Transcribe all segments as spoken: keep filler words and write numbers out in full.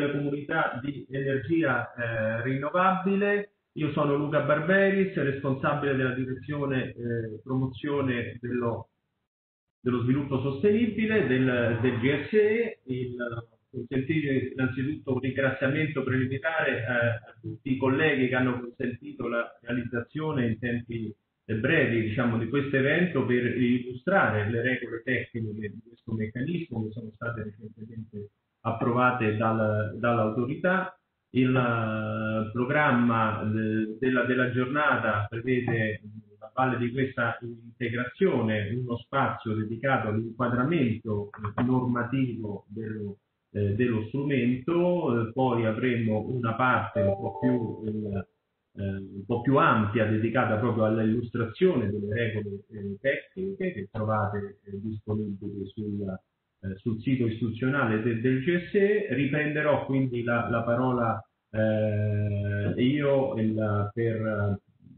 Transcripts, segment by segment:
delle comunità di energia eh, rinnovabile. Io sono Luca Barberis, responsabile della direzione eh, promozione dello, dello sviluppo sostenibile del, del G S E. Il, consentire innanzitutto un ringraziamento preliminare eh, a tutti i colleghi che hanno consentito la realizzazione in tempi brevi, diciamo, di questo evento per illustrare le regole tecniche di questo meccanismo che sono state recentemente approvate dal, dall'autorità. Il uh, programma de, della, della giornata prevede, a valle di questa integrazione, uno spazio dedicato all'inquadramento normativo dello, eh, dello strumento, eh, poi avremo una parte un po' più il, Eh, un po' più ampia dedicata proprio all'illustrazione delle regole eh, tecniche che trovate eh, disponibili sul, eh, sul sito istituzionale de, del G S E. Riprenderò quindi la, la parola eh, io il, per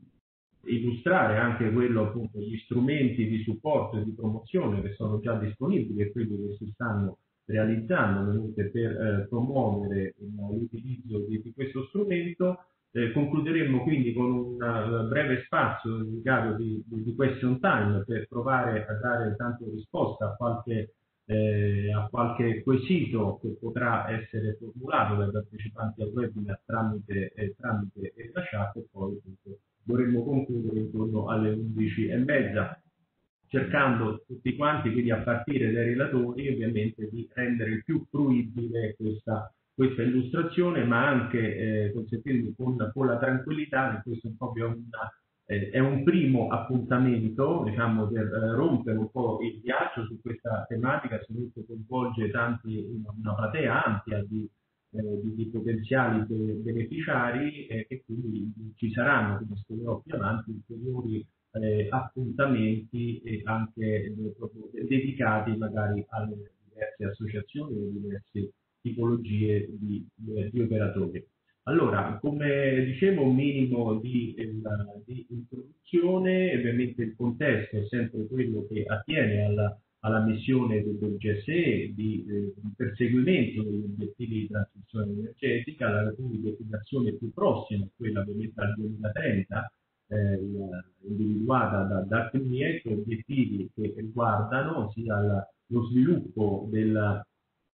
eh, illustrare anche quello, appunto, gli strumenti di supporto e di promozione che sono già disponibili e quelli che si stanno realizzando per eh, promuovere l'utilizzo di, di questo strumento. Eh, concluderemo quindi con un uh, breve spazio dedicato di, di, di question time per provare a dare intanto risposta a qualche, eh, a qualche quesito che potrà essere formulato dai partecipanti al webinar tramite, eh, tramite la chat, e poi appunto, dovremmo concludere intorno alle undici e mezza, cercando tutti quanti, quindi a partire dai relatori, ovviamente di rendere il più fruibile questa questa illustrazione, ma anche eh, consentirmi con, con la tranquillità che questo è proprio una, eh, è un primo appuntamento, diciamo, per eh, rompere un po' il ghiaccio su questa tematica, soprattutto coinvolge tanti, una platea ampia di, eh, di, di potenziali be beneficiari e che quindi ci saranno, come spiegherò più avanti, ulteriori eh, appuntamenti e anche eh, proprio dedicati magari alle diverse associazioni e diversi tipologie di, di operatori. Allora, come dicevo, un minimo di, di introduzione. Ovviamente il contesto è sempre quello che attiene alla, alla missione del, del G S E di, eh, di perseguimento degli obiettivi di transizione energetica. La cui destinazione più prossima è quella ovviamente al duemilatrenta, eh, individuata da, da C N I E C, obiettivi che riguardano sia la, lo sviluppo della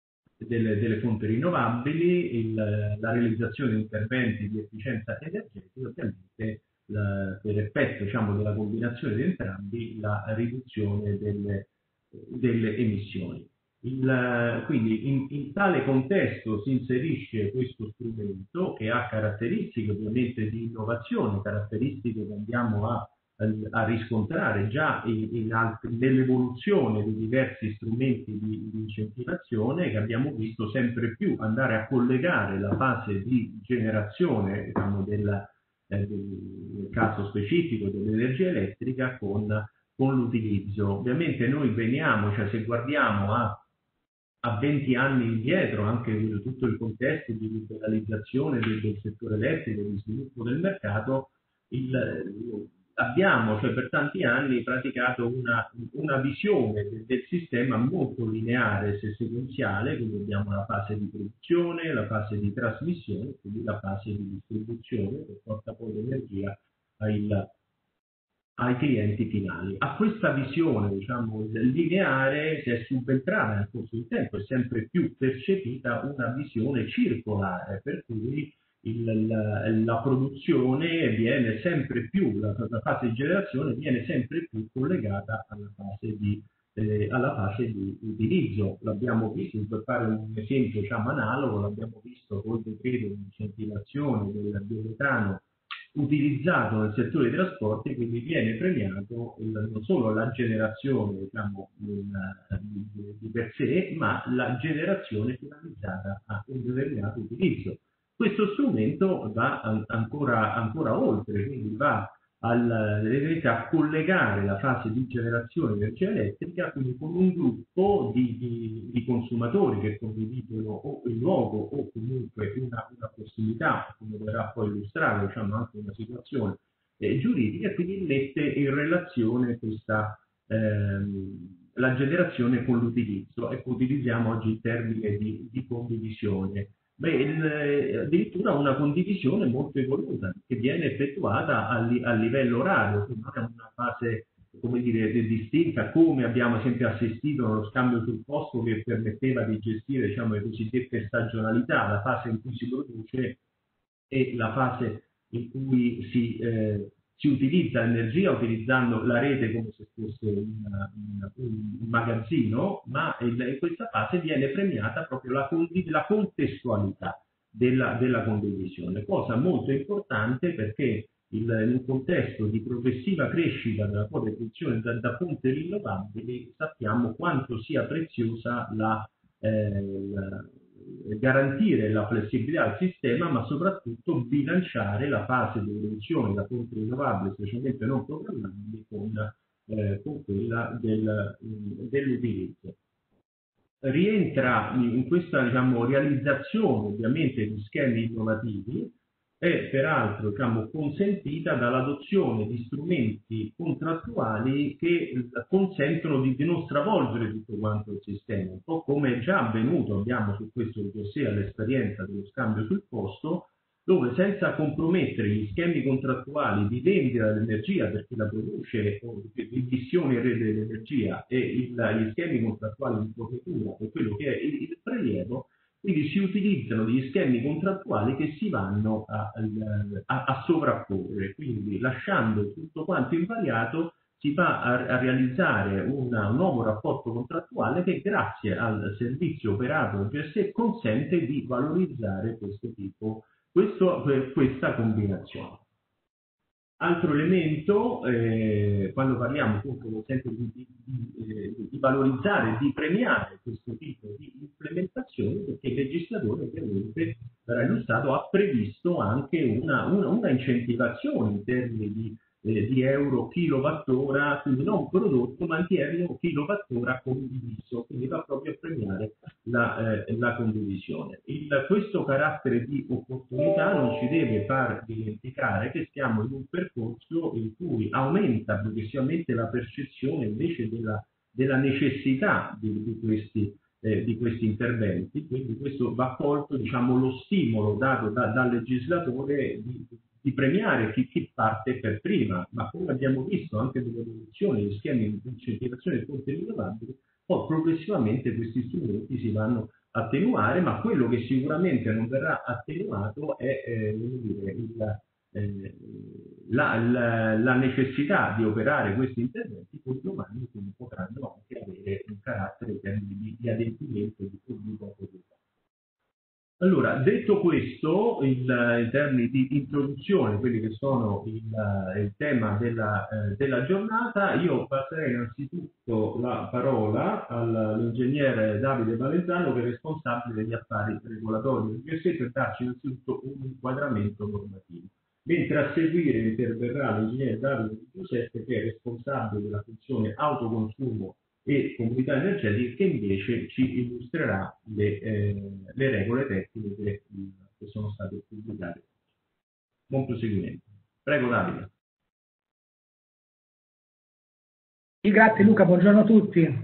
Delle, delle fonti rinnovabili, il, la realizzazione di interventi di efficienza energetica, ovviamente la, per effetto, diciamo, della combinazione di entrambi, la riduzione delle, delle emissioni. Il, quindi in, in tale contesto si inserisce questo strumento che ha caratteristiche ovviamente di innovazione, caratteristiche che andiamo a a riscontrare già nell'evoluzione di diversi strumenti di, di incentivazione, che abbiamo visto sempre più andare a collegare la fase di generazione, diciamo, del, eh, del caso specifico dell'energia elettrica con, con l'utilizzo. Ovviamente noi veniamo, cioè se guardiamo a a venti anni indietro, anche tutto il contesto di liberalizzazione del, del settore elettrico, di sviluppo del mercato, il, abbiamo, cioè, per tanti anni praticato una, una visione del, del sistema molto lineare e sequenziale, quindi abbiamo la fase di produzione, la fase di trasmissione, quindi la fase di distribuzione che porta poi l'energia ai, ai clienti finali. A questa visione, diciamo, lineare si è subentrata nel corso del tempo, è sempre più percepita una visione circolare, per cui Il, la, la produzione viene sempre più, la, la fase di generazione viene sempre più collegata alla fase di, eh, alla fase di utilizzo. L'abbiamo visto, per fare un esempio, diciamo, analogo, l'abbiamo visto col decreto di incentivazione del biometano utilizzato nel settore dei trasporti, quindi viene premiato il, non solo la generazione, diciamo, in, di, di per sé, ma la generazione finalizzata a un determinato utilizzo. Questo strumento va ancora, ancora oltre, quindi va al, a collegare la fase di generazione di energia elettrica quindi con un gruppo di, di, di consumatori che condividono o il luogo o comunque una, una prossimità, come verrà poi illustrato, diciamo, anche una situazione eh, giuridica, e quindi mette in relazione questa, ehm, la generazione con l'utilizzo. Ecco, utilizziamo oggi il termine di, di condivisione. Beh, il, addirittura una condivisione molto evoluta che viene effettuata a, li, a livello orario, quindi non è una fase, come dire, distinta, come abbiamo sempre assistito nello scambio sul posto che permetteva di gestire, diciamo, le cosiddette stagionalità, la fase in cui si produce e la fase in cui si, eh, si utilizza l'energia utilizzando la rete come se fosse una, una, un magazzino, ma in, in questa fase viene premiata proprio la, la contestualità della, della condivisione, cosa molto importante perché il, in un contesto di progressiva crescita della propria produzione da, da fonti rinnovabili sappiamo quanto sia preziosa la, eh, la garantire la flessibilità al sistema, ma soprattutto bilanciare la fase di produzione da fonti rinnovabili, specialmente non programmabili, con, eh, con quella del, dell'utilizzo. Rientra in questa, diciamo, realizzazione ovviamente di schemi innovativi è peraltro, diciamo, consentita dall'adozione di strumenti contrattuali che consentono di, di non stravolgere tutto quanto il sistema, un po' come è già avvenuto, abbiamo su questo dossier l'esperienza dello scambio sul posto, dove senza compromettere gli schemi contrattuali di vendita dell'energia per chi la produce o di missione in rete dell'energia e il, gli schemi contrattuali di fornitura per quello che è il, il prelievo, quindi si utilizzano degli schemi contrattuali che si vanno a, a, a sovrapporre, quindi lasciando tutto quanto invariato si va a, a realizzare una, un nuovo rapporto contrattuale che grazie al servizio operato da G S E consente di valorizzare questo tipo, questo, questa combinazione. Altro elemento, eh, quando parliamo appunto sempre di, di, di, di valorizzare, di premiare questo tipo di implementazione, perché il legislatore ovviamente, verrà illustrato, ha previsto anche una, una, una incentivazione in termini di, eh, di euro kilowattora, quindi non prodotto, ma di euro kilowattora condiviso, quindi va proprio a premiare la, eh, la condivisione. Il, questo carattere di opportunità non ci deve far dimenticare che stiamo in un percorso in cui aumenta progressivamente la percezione invece della, della necessità di, di, questi, eh, di questi interventi, quindi questo va colto, diciamo, lo stimolo dato da, dal legislatore di, di premiare chi, chi parte per prima, ma come abbiamo visto anche nell'evoluzione degli schemi di incentivazione delle fonti rinnovabili, poi progressivamente questi strumenti si vanno a attenuare, ma quello che sicuramente non verrà attenuato è eh, dire, il, eh, la, la, la necessità di operare questi interventi con domani che potranno anche avere un carattere di, di adempimento di pubblico proprietario. Allora, detto questo, il, in termini di introduzione, quelli che sono il, il tema della, eh, della giornata, io passerei innanzitutto la parola all'ingegnere Davide Valenzano, che è responsabile degli affari regolatori del G S E, per darci innanzitutto un inquadramento normativo. Mentre a seguire interverrà l'ingegnere Davide Di Giuseppe, che è responsabile della funzione autoconsumo e comunità energetica, che invece ci illustrerà le, eh, le regole tecniche che, che sono state pubblicate. Buon proseguimento. Prego Davide. Sì, grazie Luca, buongiorno a tutti.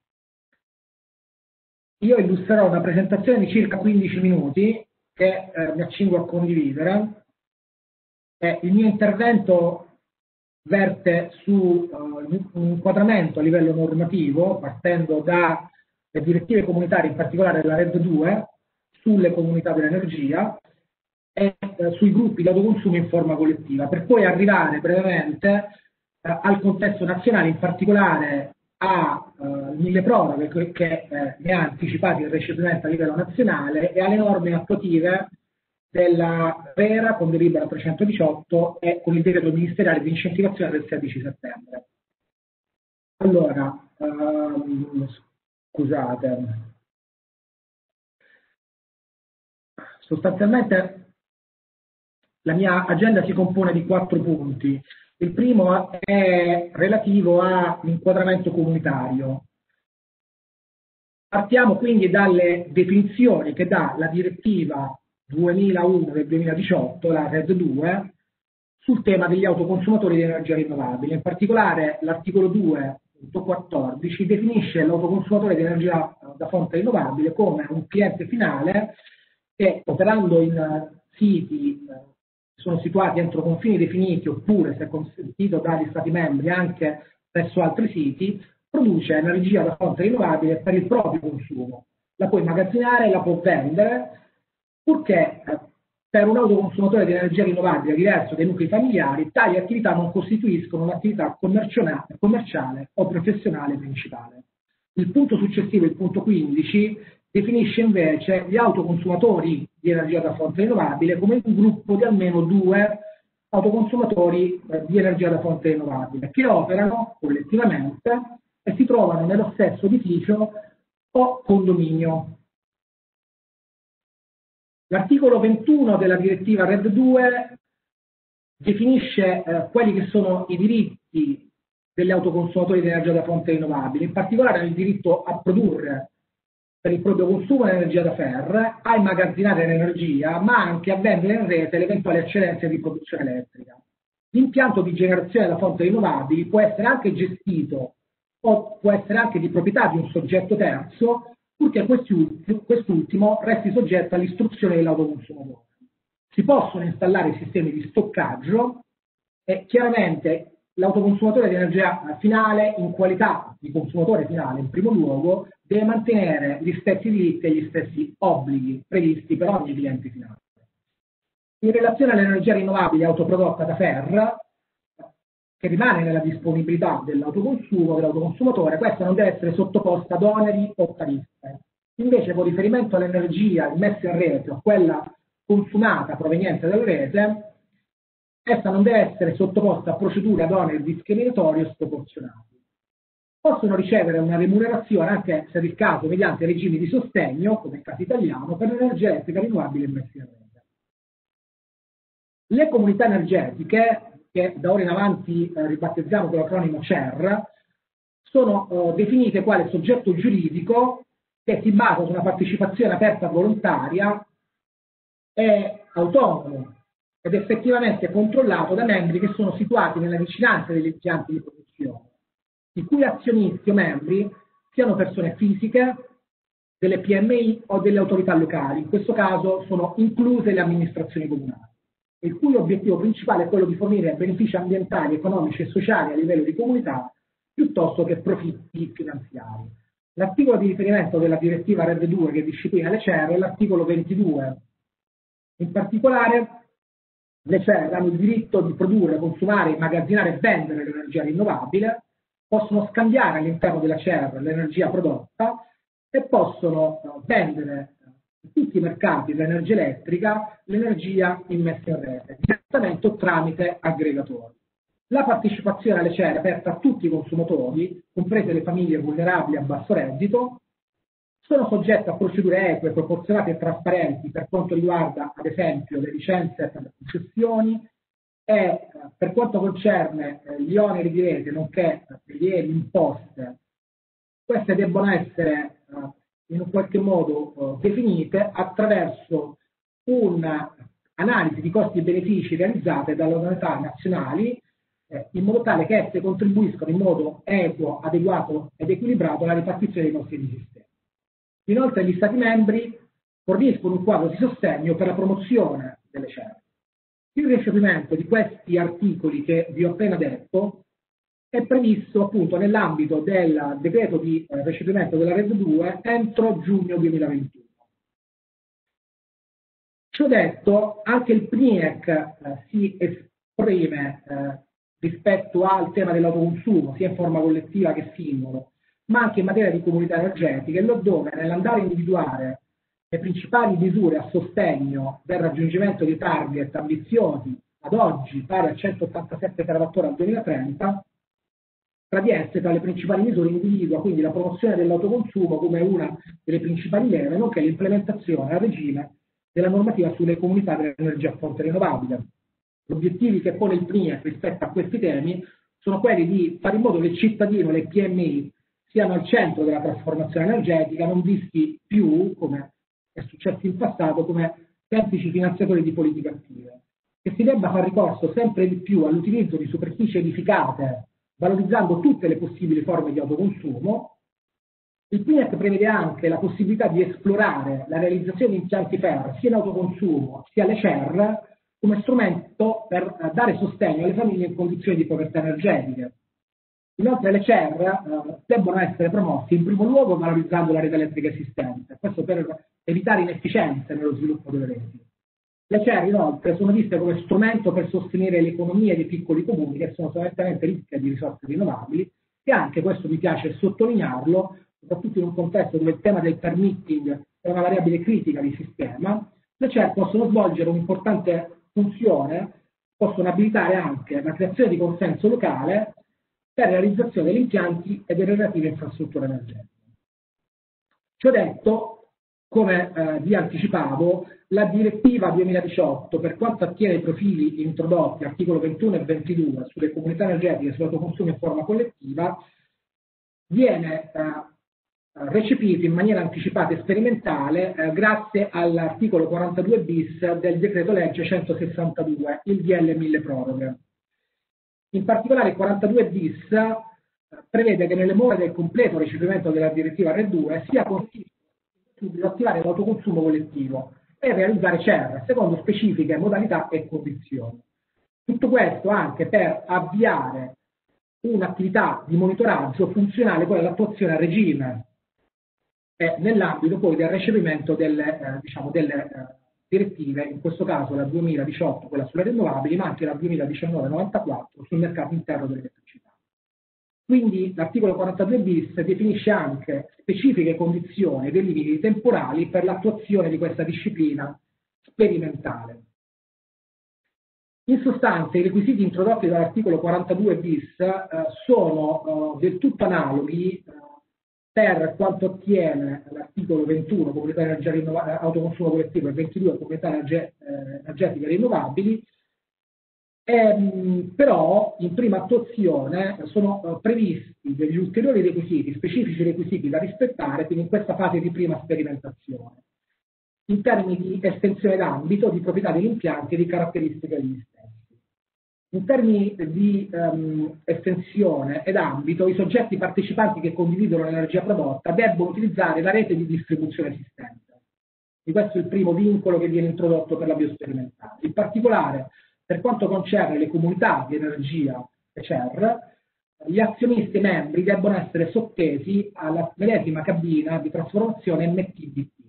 Io illustrerò una presentazione di circa quindici minuti che eh, mi accingo a condividere. Eh, il mio intervento verte su uh, un inquadramento a livello normativo, partendo dalle direttive comunitarie, in particolare della RED due, sulle comunità dell'energia e uh, sui gruppi di autoconsumo in forma collettiva, per poi arrivare brevemente uh, al contesto nazionale, in particolare a uh, mille proroghe che, che eh, ne ha anticipati il recepimento a livello nazionale e alle norme attuative della RERA con delibera trecentodiciotto e con il decreto ministeriale di incentivazione del sedici settembre. Allora, um, scusate, sostanzialmente la mia agenda si compone di quattro punti. Il primo è relativo all'inquadramento comunitario. Partiamo quindi dalle definizioni che dà la direttiva duemilauno del duemiladiciotto, la RED due, sul tema degli autoconsumatori di energia rinnovabile. In particolare l'articolo due punto quattordici definisce l'autoconsumatore di energia da fonte rinnovabile come un cliente finale che operando in siti eh, sono situati entro confini definiti oppure, se consentito dagli Stati membri, anche presso altri siti, produce energia da fonte rinnovabile per il proprio consumo. La può immagazzinare, la può vendere, purché eh, per un autoconsumatore di energia rinnovabile diverso dai nuclei familiari, tali attività non costituiscono un'attività commerciale o professionale principale. Il punto successivo, il punto quindici, definisce invece gli autoconsumatori di energia da fonte rinnovabile come un gruppo di almeno due autoconsumatori eh, di energia da fonte rinnovabile che operano collettivamente e si trovano nello stesso edificio o condominio. L'articolo ventuno della direttiva R E D due definisce eh, quelli che sono i diritti degli autoconsumatori di energia da fonte rinnovabile, in particolare il diritto a produrre per il proprio consumo l'energia da ferro, a immagazzinare l'energia, ma anche a vendere in rete le eventuali eccedenze di produzione elettrica. L'impianto di generazione da fonti rinnovabili può essere anche gestito o può essere anche di proprietà di un soggetto terzo, purché quest'ultimo resti soggetto all'istruzione dell'autoconsumatore. Si possono installare sistemi di stoccaggio e chiaramente l'autoconsumatore di energia finale, in qualità di consumatore finale in primo luogo, deve mantenere gli stessi diritti e gli stessi obblighi previsti per ogni cliente finale. In relazione all'energia rinnovabile autoprodotta da ferro, che rimane nella disponibilità dell'autoconsumo, dell'autoconsumatore, questa non deve essere sottoposta ad oneri o tariffe. Invece, con riferimento all'energia immessa in rete o quella consumata proveniente dalla rete, essa non deve essere sottoposta a procedure ad oneri discriminatori o sproporzionati. Possono ricevere una remunerazione, anche se è il caso, mediante regimi di sostegno, come il caso italiano, per l'energia elettrica rinnovabile immessa in rete. Le comunità energetiche, che da ora in avanti eh, ribattezziamo con l'acronimo C E R, sono eh, definite quale soggetto giuridico che si basa su una partecipazione aperta volontaria e autonomo ed effettivamente controllato da membri che sono situati nella vicinanza degli impianti di produzione, i cui azionisti o membri siano persone fisiche, delle P M I o delle autorità locali, in questo caso sono incluse le amministrazioni comunali, il cui obiettivo principale è quello di fornire benefici ambientali, economici e sociali a livello di comunità piuttosto che profitti finanziari. L'articolo di riferimento della direttiva R E D due che disciplina le C E R è l'articolo ventidue. In particolare, le C E R hanno il diritto di produrre, consumare, immagazzinare e vendere l'energia rinnovabile, possono scambiare all'interno della C E R l'energia prodotta e possono vendere in tutti i mercati dell'energia elettrica l'energia immessa in rete, direttamente o tramite aggregatori. La partecipazione alle C E R è aperta a tutti i consumatori, comprese le famiglie vulnerabili a basso reddito, sono soggette a procedure eque, proporzionate e trasparenti per quanto riguarda, ad esempio, le licenze per le concessioni e eh, per quanto concerne eh, gli oneri di rete, nonché prelievi, imposte, queste debbono essere eh, in un qualche modo eh, definite attraverso un'analisi di costi e benefici realizzate dalle autorità nazionali eh, in modo tale che esse contribuiscano in modo equo, adeguato ed equilibrato alla ripartizione dei costi di sistema. Inoltre gli Stati membri forniscono un quadro di sostegno per la promozione delle C E R. Il recepimento di questi articoli che vi ho appena detto è previsto appunto nell'ambito del decreto di eh, recepimento della R E D due entro giugno duemilaventuno. Ciò detto, anche il P N I E C eh, si esprime eh, rispetto al tema dell'autoconsumo, sia in forma collettiva che singolo, ma anche in materia di comunità energetiche, laddove nell'andare a individuare le principali misure a sostegno del raggiungimento di target ambiziosi ad oggi pari a centottantasette terawattora al duemilatrenta, tra di esse, tra le principali misure, individua quindi la promozione dell'autoconsumo come una delle principali leve, nonché l'implementazione a regime della normativa sulle comunità dell'energia a fonte rinnovabile. Gli obiettivi che pone il P N I E C rispetto a questi temi sono quelli di fare in modo che il cittadino, le P M I, siano al centro della trasformazione energetica, non visti più, come è successo in passato, come semplici finanziatori di politiche attive, che si debba far ricorso sempre di più all'utilizzo di superfici edificate, valorizzando tutte le possibili forme di autoconsumo, Il P N I E C prevede anche la possibilità di esplorare la realizzazione di impianti F E R sia in autoconsumo sia alle C E R come strumento per dare sostegno alle famiglie in condizioni di povertà energetiche. Inoltre le C E R eh, debbono essere promosse in primo luogo valorizzando la rete elettrica esistente, questo per evitare inefficienze nello sviluppo delle reti. Le C E R inoltre sono viste come strumento per sostenere le economie dei piccoli comuni che sono sostanzialmente ricche di risorse rinnovabili e anche, questo mi piace sottolinearlo, soprattutto in un contesto dove il tema del permitting è una variabile critica di sistema, le C E R possono svolgere un'importante funzione, possono abilitare anche la creazione di consenso locale per la realizzazione degli impianti e delle relative infrastrutture energetiche. Ciò detto, come eh, vi anticipavo, la direttiva duemiladiciotto, per quanto attiene ai profili introdotti, articolo ventuno e ventidue, sulle comunità energetiche e sull'autoconsumo in forma collettiva, viene eh, recepito in maniera anticipata e sperimentale eh, grazie all'articolo quarantadue bis del decreto legge centosessantadue, il D L mille proroghe. In particolare il quarantadue bis eh, prevede che nelle more del completo recepimento della direttiva R E due sia possibile attivare l'autoconsumo collettivo e realizzare C E R secondo specifiche modalità e condizioni. Tutto questo anche per avviare un'attività di monitoraggio funzionale poi all'attuazione a regime e nell'ambito poi del recepimento delle, eh, diciamo, delle eh, direttive, in questo caso la duemiladiciotto, quella sulle rinnovabili, ma anche la duemiladiciannove novantaquattro sul mercato interno dell'elettricità. Quindi l'articolo quarantadue bis definisce anche specifiche condizioni e dei limiti temporali per l'attuazione di questa disciplina sperimentale. In sostanza i requisiti introdotti dall'articolo quarantadue bis eh, sono eh, del tutto analoghi eh, per quanto attiene all'articolo ventuno, comunità energia rinnovabile, autoconsumo collettivo, e ventidue, comunità energe, eh, energetiche rinnovabili, e, però in prima attuazione sono eh, previsti degli ulteriori requisiti, specifici requisiti da rispettare, quindi in questa fase di prima sperimentazione, in termini di estensione d'ambito, di proprietà degli impianti e di caratteristiche degli stessi. In termini di um, estensione ed ambito, i soggetti partecipanti che condividono l'energia prodotta debbono utilizzare la rete di distribuzione esistente. E questo è il primo vincolo che viene introdotto per la biosperimentale. In particolare, per quanto concerne le comunità di energia e C E R, gli azionisti membri debbono essere sottesi alla medesima cabina di trasformazione M T B T.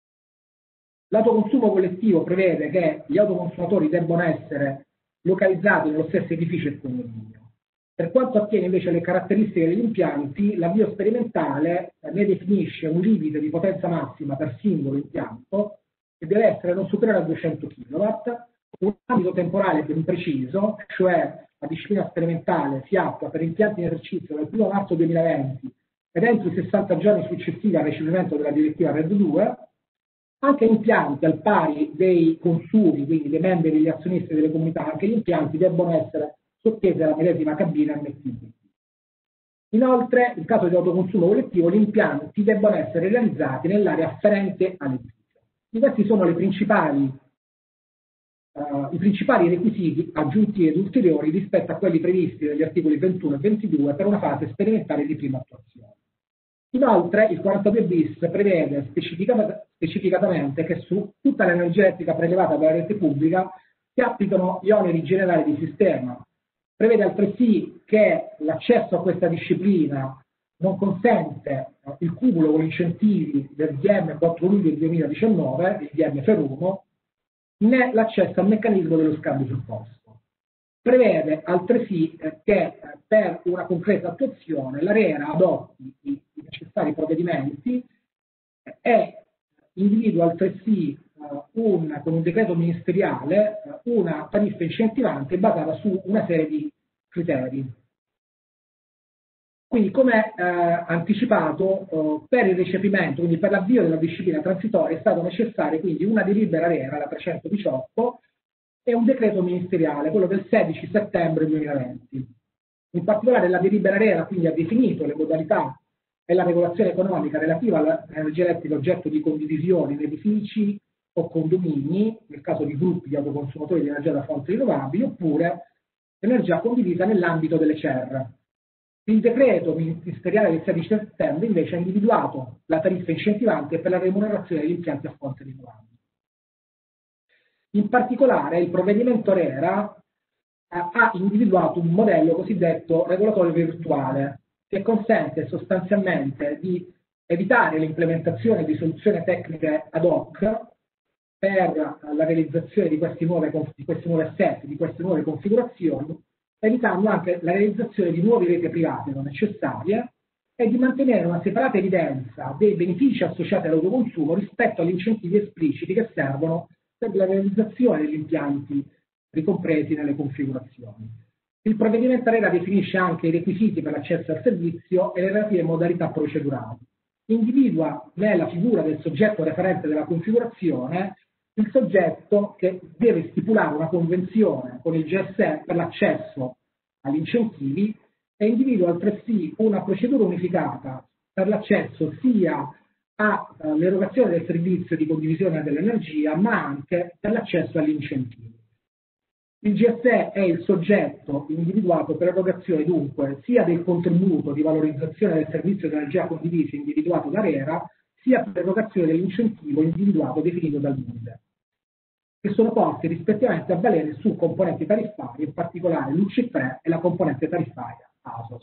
L'autoconsumo collettivo prevede che gli autoconsumatori debbano essere localizzati nello stesso edificio e condominio. Per quanto attiene invece alle caratteristiche degli impianti, la biosperimentale ne definisce un limite di potenza massima per singolo impianto che deve essere non superiore a duecento chilowatt, un ambito temporale ben preciso, cioè la disciplina sperimentale si attua per impianti in esercizio dal primo marzo duemilaventi ed entro i sessanta giorni successivi al recepimento della direttiva R E D due, anche impianti al pari dei consumi, quindi dei membri degli azionisti delle comunità, anche gli impianti debbono essere sottesi alla medesima cabina M T B T. Inoltre, in caso di autoconsumo collettivo, gli impianti debbono essere realizzati nell'area afferente all'edificio. Questi sono le principali, uh, i principali requisiti aggiuntivi ed ulteriori rispetto a quelli previsti dagli articoli ventuno e ventidue per una fase sperimentale di prima attuazione. Inoltre il quarantadue bis prevede specificat- specificatamente che su tutta l'energia elettrica prelevata dalla rete pubblica si applicano gli oneri generali di sistema. Prevede altresì che l'accesso a questa disciplina non consente eh, il cumulo con incentivi del D M quattro luglio duemiladiciannove, il D M Ferumo, né l'accesso al meccanismo dello scambio sul posto. Prevede altresì eh, che eh, per una concreta attuazione l'ARERA adotti i, i necessari provvedimenti eh, e individua altresì eh, un, con un decreto ministeriale eh, una tariffa incentivante basata su una serie di criteri. Quindi, come eh, anticipato, eh, per il recepimento, quindi per l'avvio della disciplina transitoria, è stato necessario quindi una delibera ARERA, la trecentodiciotto, e un decreto ministeriale, quello del sedici settembre duemilaventi. In particolare la delibera ARERA quindi ha definito le modalità e la regolazione economica relativa all'energia elettrica oggetto di condivisione in edifici o condomini, nel caso di gruppi di autoconsumatori di energia da fonti rinnovabili, oppure energia condivisa nell'ambito delle C E R. Il decreto ministeriale del sedici settembre invece ha individuato la tariffa incentivante per la remunerazione degli impianti a fonte rinnovabile. In particolare il provvedimento RERA ha individuato un modello cosiddetto regolatorio virtuale che consente sostanzialmente di evitare l'implementazione di soluzioni tecniche ad hoc per la realizzazione di questi nuovi, di questi nuovi assetti, di queste nuove configurazioni, evitando anche la realizzazione di nuove reti private non necessarie e di mantenere una separata evidenza dei benefici associati all'autoconsumo rispetto agli incentivi espliciti che servono per la realizzazione degli impianti ricompresi nelle configurazioni. Il provvedimento RERA definisce anche i requisiti per l'accesso al servizio e le relative modalità procedurali. Individua nella figura del soggetto referente della configurazione il soggetto che deve stipulare una convenzione con il G S E per l'accesso agli incentivi e individua altresì una procedura unificata per l'accesso sia all'erogazione del servizio di condivisione dell'energia, ma anche per l'accesso agli incentivi. Il G S E è il soggetto individuato per l'erogazione dunque sia del contributo di valorizzazione del servizio di energia condivisa individuato da RERA, sia per l'erogazione dell'incentivo individuato definito dal M I D E, che sono posti rispettivamente a valere su componenti tariffarie, in particolare l'U C tre e la componente tariffaria A S O S.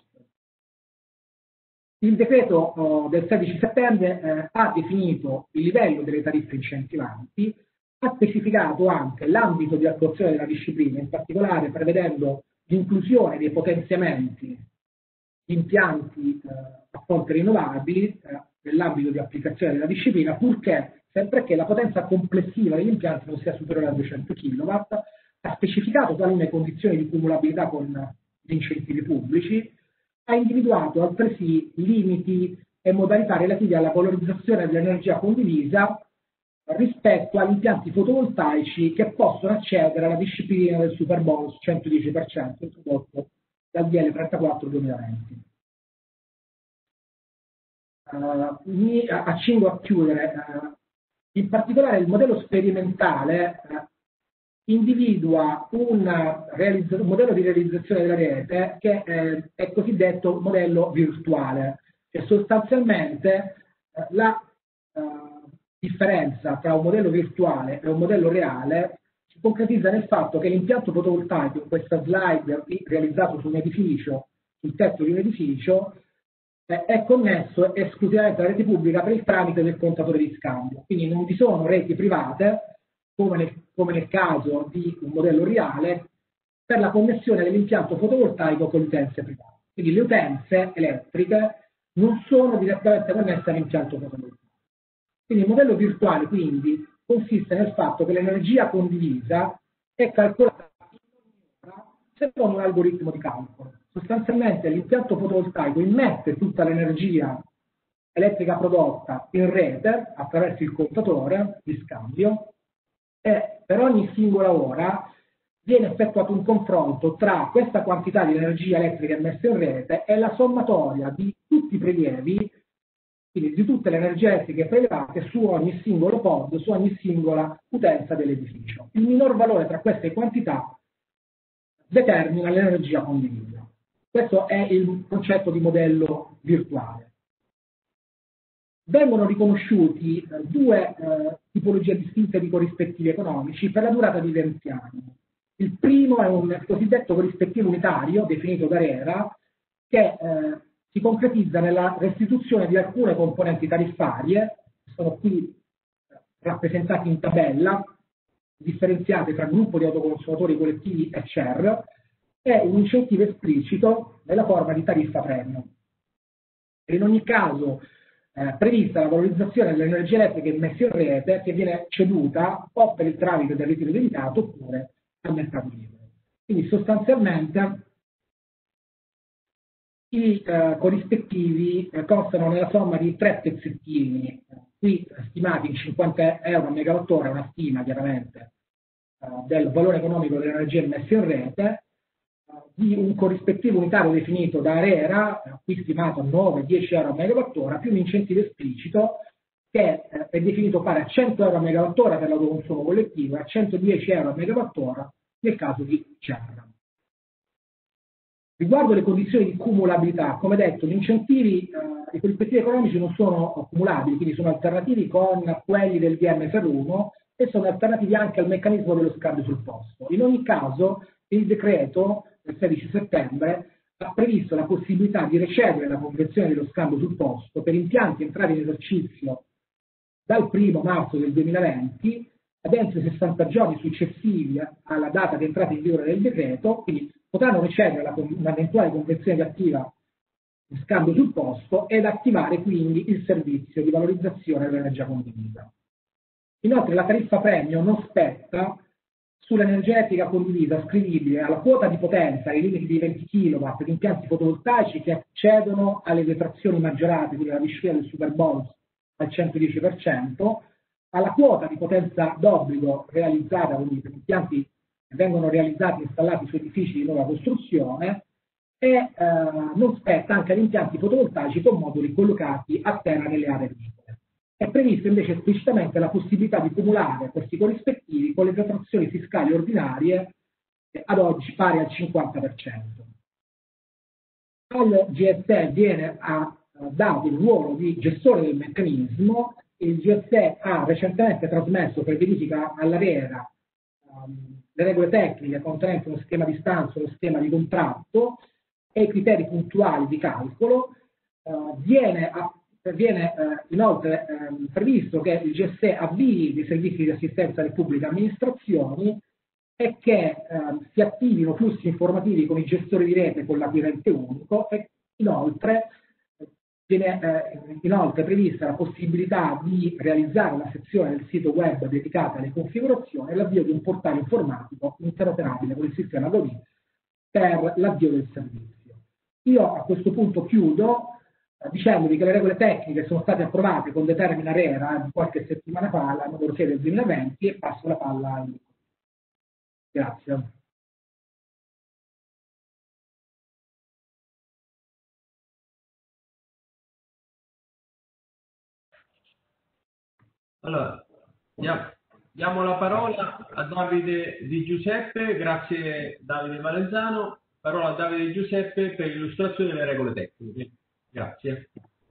Il decreto oh, del sedici settembre eh, ha definito il livello delle tariffe incentivanti, ha specificato anche l'ambito di attuazione della disciplina, in particolare prevedendo l'inclusione dei potenziamenti di impianti eh, a fonti rinnovabili eh, nell'ambito di applicazione della disciplina, purché sempre che la potenza complessiva degli impianti non sia superiore a duecento chilowatt, ha specificato talune condizioni di cumulabilità con gli incentivi pubblici, ha individuato altresì limiti e modalità relativi alla valorizzazione dell'energia condivisa rispetto agli impianti fotovoltaici che possono accedere alla disciplina del superbonus cento dieci per cento introdotto dal D L trentaquattro duemilaventi. Uh, mi accingo a chiudere. Uh, in particolare il modello sperimentale uh, individua un, un modello di realizzazione della rete che eh, è cosiddetto modello virtuale, che sostanzialmente eh, la eh, differenza tra un modello virtuale e un modello reale si concretizza nel fatto che l'impianto fotovoltaico, in questa slide realizzato su un edificio, sul tetto di un edificio, eh, è connesso esclusivamente alla rete pubblica per il tramite del contatore di scambio. Quindi non vi sono reti private, come nel, come nel caso di un modello reale, per la connessione dell'impianto fotovoltaico con le utenze private. Quindi le utenze elettriche non sono direttamente connesse all'impianto fotovoltaico. Quindi il modello virtuale quindi consiste nel fatto che l'energia condivisa è calcolata secondo un algoritmo di calcolo. Sostanzialmente l'impianto fotovoltaico immette tutta l'energia elettrica prodotta in rete attraverso il contatore di scambio e per ogni singola ora viene effettuato un confronto tra questa quantità di energia elettrica immessa in rete e la sommatoria di tutti i prelievi, quindi di tutte le energie elettriche prelevate su ogni singolo pod, su ogni singola utenza dell'edificio. Il minor valore tra queste quantità determina l'energia condivisa. Questo è il concetto di modello virtuale. Vengono riconosciuti eh, due eh, tipologie distinte di corrispettivi economici per la durata di venti anni. Il primo è un cosiddetto corrispettivo unitario, definito da RERA, che eh, si concretizza nella restituzione di alcune componenti tariffarie, che sono qui rappresentate in tabella, differenziate tra gruppo di autoconsumatori collettivi e C E R, e un incentivo esplicito nella forma di tariffa premium. E in ogni caso Eh, prevista la valorizzazione dell'energia elettrica immessa in rete che viene ceduta o per il tramite del ritiro limitato oppure al mercato libero. Quindi sostanzialmente i eh, corrispettivi eh, costano nella somma di tre pezzettini, qui stimati in cinquanta euro a megawattora, una stima chiaramente eh, del valore economico dell'energia immessa in rete, di un corrispettivo unitario definito da RERA, qui stimato a nove dieci euro a megawattora, più un incentivo esplicito che eh, è definito pari a cento euro a megawattora per l'autoconsumo collettivo e a centodieci euro a megawattora nel caso di C E R. Riguardo le condizioni di cumulabilità, come detto, gli incentivi, eh, i corrispettivi economici non sono cumulabili, quindi sono alternativi con quelli del D M F R uno e sono alternativi anche al meccanismo dello scambio sul posto. In ogni caso, il decreto del sedici settembre ha previsto la possibilità di recedere la convenzione dello scambio sul posto per impianti entrati in esercizio dal primo marzo del duemilaventi ad entro i sessanta giorni successivi alla data di entrata in vigore del decreto, quindi potranno recedere un'eventuale convenzione attiva di scambio sul posto ed attivare quindi il servizio di valorizzazione dell'energia condivisa. Inoltre la tariffa premio non spetta sull'energia elettrica condivisa ascrivibile alla quota di potenza ai limiti di venti chilowatt di impianti fotovoltaici che accedono alle detrazioni maggiorate, quindi alla disciplina del superbonus al centodieci per cento, alla quota di potenza d'obbligo realizzata, quindi per impianti che vengono realizzati e installati su edifici di nuova costruzione, e eh, non spetta anche agli impianti fotovoltaici con moduli collocati a terra nelle aree agricole. È prevista invece esplicitamente la possibilità di cumulare questi corrispettivi con le detrazioni fiscali ordinarie eh, ad oggi pari al cinquanta per cento. Al G S E viene a, a dato il ruolo di gestore del meccanismo. Il G S E ha recentemente trasmesso per verifica all'ARERA um, le regole tecniche contenenti uno schema di stanza, uno schema di contratto e i criteri puntuali di calcolo. Uh, viene a, viene uh, inoltre um, previsto che il G S E avvii dei servizi di assistenza alle pubbliche amministrazioni e che uh, si attivino flussi informativi con i gestori di rete con l'acquirente unico e inoltre viene eh, inoltre prevista la possibilità di realizzare una sezione del sito web dedicata alle configurazioni e l'avvio di un portale informatico interoperabile con il sistema Godin per l'avvio del servizio. Io a questo punto chiudo eh, dicendovi che le regole tecniche sono state approvate con determina ARERA di qualche settimana fa, la numero sei del duemilaventi, e passo la palla a Enrico. Grazie. Allora, diamo, diamo la parola a Davide Di Giuseppe, grazie Davide Valenzano, parola a Davide Di Giuseppe per l'illustrazione delle regole tecniche. Grazie.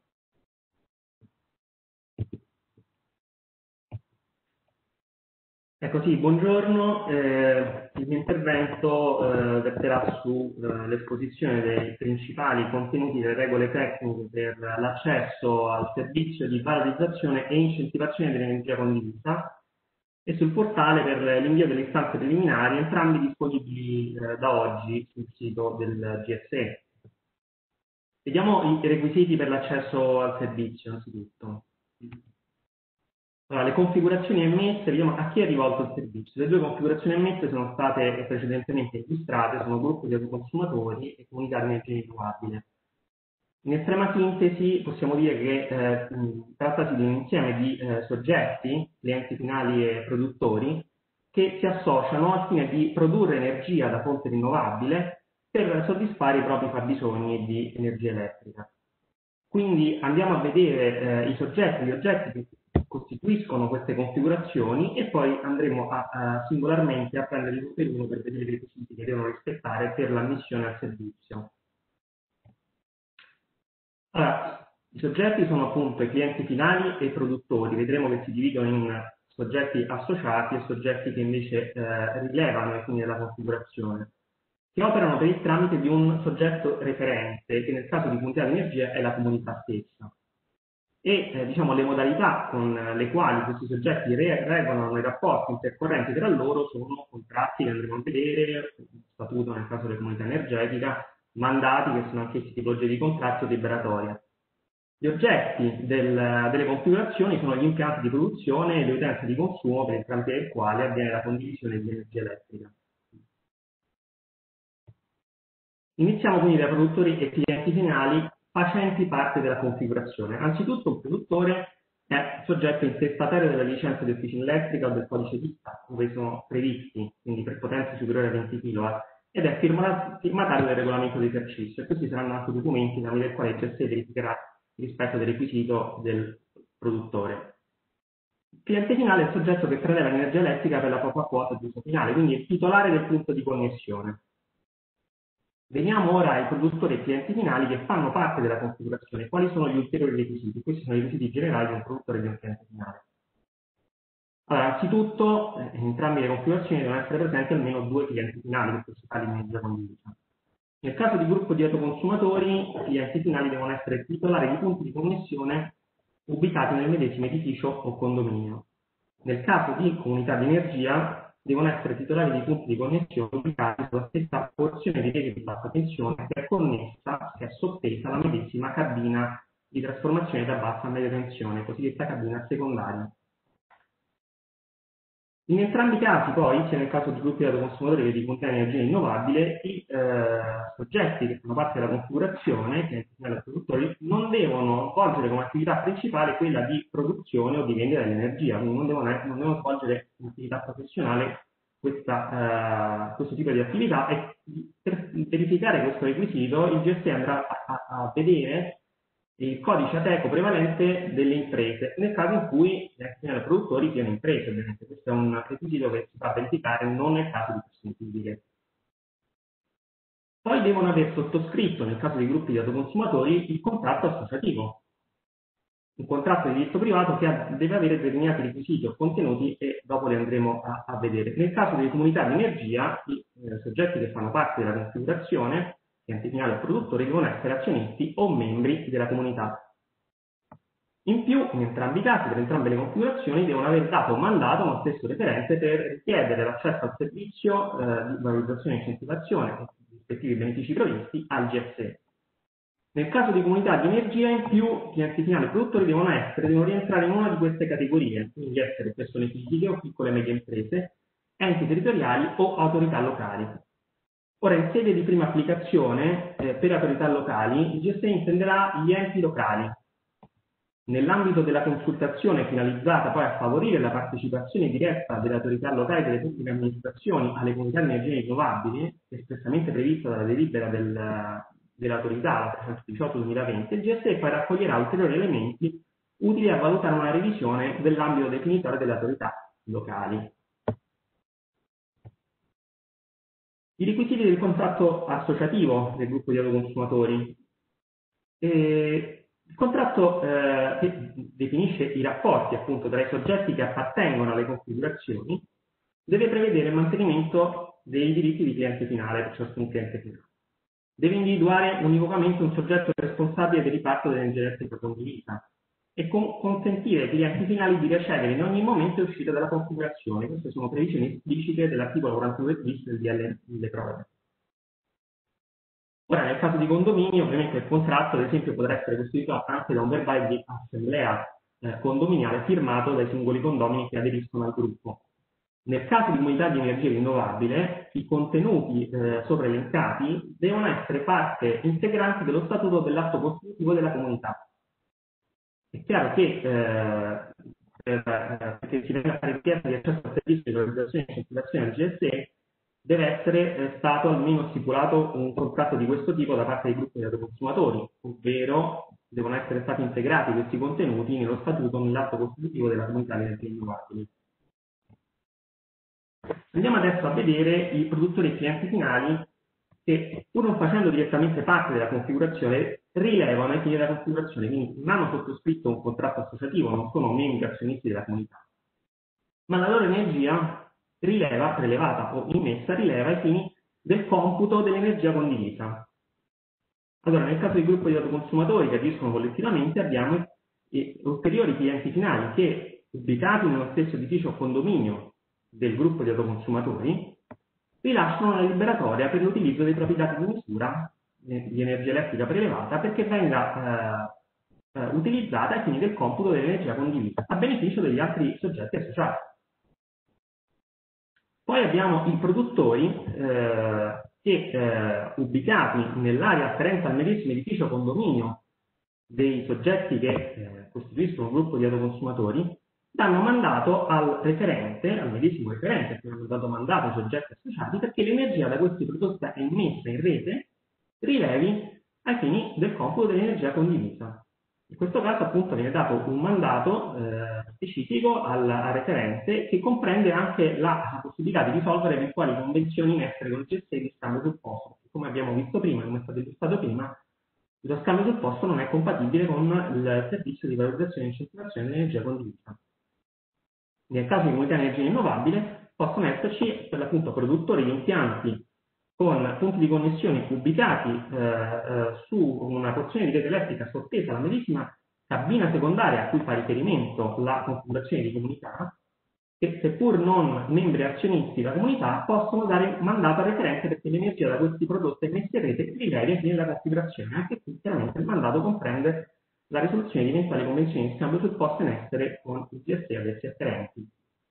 Ecco sì, buongiorno, eh, il mio intervento eh, verterà sull'esposizione eh, dei principali contenuti delle regole tecniche per l'accesso al servizio di valorizzazione e incentivazione dell'energia condivisa e sul portale per l'invio delle istanze preliminari, entrambi disponibili eh, da oggi sul sito del G S E. Vediamo i requisiti per l'accesso al servizio, anzitutto. Allora, le configurazioni emerse, vediamo a chi è rivolto il servizio. Le due configurazioni emesse sono state precedentemente illustrate, sono gruppi di autoconsumatori e comunità di energia rinnovabile. In estrema sintesi possiamo dire che eh, trattasi di un insieme di eh, soggetti, clienti finali e produttori, che si associano al fine di produrre energia da fonte rinnovabile per soddisfare i propri fabbisogni di energia elettrica. Quindi andiamo a vedere eh, i soggetti, gli oggetti che costituiscono queste configurazioni e poi andremo a, a singolarmente a prendere uno per uno per vedere i requisiti che devono rispettare per l'ammissione al servizio. Allora, i soggetti sono appunto i clienti finali e i produttori, vedremo che si dividono in soggetti associati e soggetti che invece eh, rilevano ai fini della configurazione, che operano per il tramite di un soggetto referente, che nel caso di comunità di energia è la comunità stessa. E eh, diciamo, le modalità con le quali questi soggetti re regolano i rapporti intercorrenti tra loro sono contratti che andremo a vedere, statuto nel caso della comunità energetica, mandati che sono anch'essi tipologie di contratti o liberatoria. Gli oggetti del, delle configurazioni sono gli impianti di produzione e le utenze di consumo per il tramite del quale avviene la condivisione di energia elettrica. Iniziamo quindi dai produttori e clienti finali facenti parte della configurazione. Anzitutto un produttore è soggetto intestatario della licenza di officina elettrica o del codice vista, dove sono previsti, quindi per potenze superiori a venti chilowatt, ed è firmatario del regolamento di esercizio, e questi saranno anche documenti tramite il quale il G S E verificherà il rispetto del requisito del produttore. Il cliente finale è il soggetto che preleva l'energia elettrica per la propria quota di uso finale, quindi è il titolare del punto di connessione. Veniamo ora ai produttori e clienti finali che fanno parte della configurazione. Quali sono gli ulteriori requisiti? Questi sono i requisiti generali di un produttore e di un cliente finale. Allora, anzitutto, eh, in entrambe le configurazioni devono essere presenti almeno due clienti finali per principali di energia condivisa. Nel caso di gruppo di autoconsumatori, i clienti finali devono essere titolari di punti di connessione ubicati nel medesimo edificio o condominio. Nel caso di comunità di energia, devono essere titolari di punti di connessione ubicati sulla stessa porzione di rete di bassa tensione che è connessa, che è sottesa alla medesima cabina di trasformazione da bassa a media tensione, cosiddetta cabina secondaria. In entrambi i casi, poi, sia nel caso di gruppi di autoconsumatori che di comunità di energia rinnovabile, i eh, soggetti che fanno parte della configurazione, che sono i produttori, non devono svolgere come attività principale quella di produzione o di vendita dell'energia, quindi non devono, non devono svolgere un'attività professionale questa, uh, questo tipo di attività, e per verificare questo requisito il G S E andrà a, a, a vedere il codice ATECO prevalente delle imprese, nel caso in cui gli azionari produttori siano imprese, ovviamente. Questo è un requisito che si fa verificare non nel caso di persone fisiche. Poi devono aver sottoscritto, nel caso dei gruppi di autoconsumatori, il contratto associativo, un contratto di diritto privato che ha, deve avere determinati requisiti o contenuti e dopo li andremo a, a vedere. Nel caso delle comunità di energia, i eh, soggetti che fanno parte della configurazione, clienti finali o produttori, devono essere azionisti o membri della comunità. In più, in entrambi i casi, per entrambe le configurazioni, devono aver dato mandato a uno stesso referente per richiedere l'accesso al servizio eh, di valorizzazione e incentivazione con i rispettivi benefici previsti al G S E. Nel caso di comunità di energia, in più, clienti finali e produttori devono essere, devono rientrare in una di queste categorie, quindi essere persone fisiche o piccole e medie imprese, enti territoriali o autorità locali. Ora, in sede di prima applicazione, eh, per autorità locali, il G S E intenderà gli enti locali. Nell'ambito della consultazione finalizzata poi a favorire la partecipazione diretta delle autorità locali e delle pubbliche amministrazioni alle comunità di energie rinnovabili, espressamente prevista dalla delibera del, dell'autorità, la trecentodiciotto duemilaventi, il G S E poi raccoglierà ulteriori elementi utili a valutare una revisione dell'ambito definitorio delle autorità locali. I requisiti del contratto associativo del gruppo di autoconsumatori. E il contratto eh, che definisce i rapporti appunto tra i soggetti che appartengono alle configurazioni deve prevedere il mantenimento dei diritti di cliente finale per ciascun cliente finale. Deve individuare univocamente un soggetto responsabile del riparto dell'energia elettrica condivisa e con consentire ai clienti finali di ricevere in ogni momento l'uscita dalla configurazione. Queste sono previsioni esplicite dell'articolo quarantadue bis del D L delle proroghe. Ora, nel caso di condominio, ovviamente il contratto, ad esempio, potrà essere costituito anche da un verbale di assemblea eh, condominiale firmato dai singoli condomini che aderiscono al gruppo. Nel caso di comunità di energia rinnovabile, i contenuti eh, sopra elencati devono essere parte integrante dello statuto dell'atto costitutivo della comunità. È chiaro che eh, per, perché si venga a fare richiesta di accesso al servizio di valorizzazione e incentivazione al G S E, deve essere eh, stato almeno stipulato un contratto di questo tipo da parte dei gruppi di autoconsumatori, ovvero devono essere stati integrati questi contenuti nello statuto, nell'atto costitutivo della comunità di energie rinnovabili. Andiamo adesso a vedere i produttori e clienti finali che, pur non facendo direttamente parte della configurazione, rilevano ai fini della configurazione, quindi non hanno sottoscritto un contratto associativo, non sono membri azionisti della comunità, ma la loro energia rileva, prelevata o immessa, rileva ai fini del computo dell'energia condivisa. Allora, nel caso di gruppo di autoconsumatori che agiscono collettivamente, abbiamo eh, ulteriori clienti finali che, ubicati nello stesso edificio o condominio del gruppo di autoconsumatori, rilasciano una liberatoria per l'utilizzo dei propri dati di misura eh, di energia elettrica prelevata perché venga eh, eh, utilizzata ai fini del computo dell'energia condivisa, a beneficio degli altri soggetti associati. Poi abbiamo i produttori eh, che, eh, ubicati nell'area afferente al medesimo edificio condominio dei soggetti che eh, costituiscono un gruppo di autoconsumatori, danno mandato al referente, al medesimo referente che hanno dato mandato ai soggetti associati, perché l'energia da questi prodotta emessa in rete rilevi ai fini del computo dell'energia condivisa. In questo caso appunto viene dato un mandato eh, specifico al, al referente che comprende anche la, la possibilità di risolvere eventuali convenzioni in essere con il G S E di scambio sul posto, come abbiamo visto prima, come è stato illustrato prima, lo scambio sul posto non è compatibile con il servizio di valorizzazione e incentivazione dell'energia condivisa. Nel caso di comunità di energia rinnovabile possono esserci per l'appunto produttori di impianti con punti di connessione ubicati eh, eh, su una porzione di rete elettrica sottesa alla medesima cabina secondaria a cui fa riferimento la configurazione di comunità, che seppur non membri azionisti della comunità possono dare mandato a referente perché l'energia da questi prodotti emessi in rete rilevi ai fini della configurazione. Anche qui chiaramente il mandato comprende la risoluzione di eventuali convenzioni di scambio sul posto in essere con il G S E ad essi afferenti.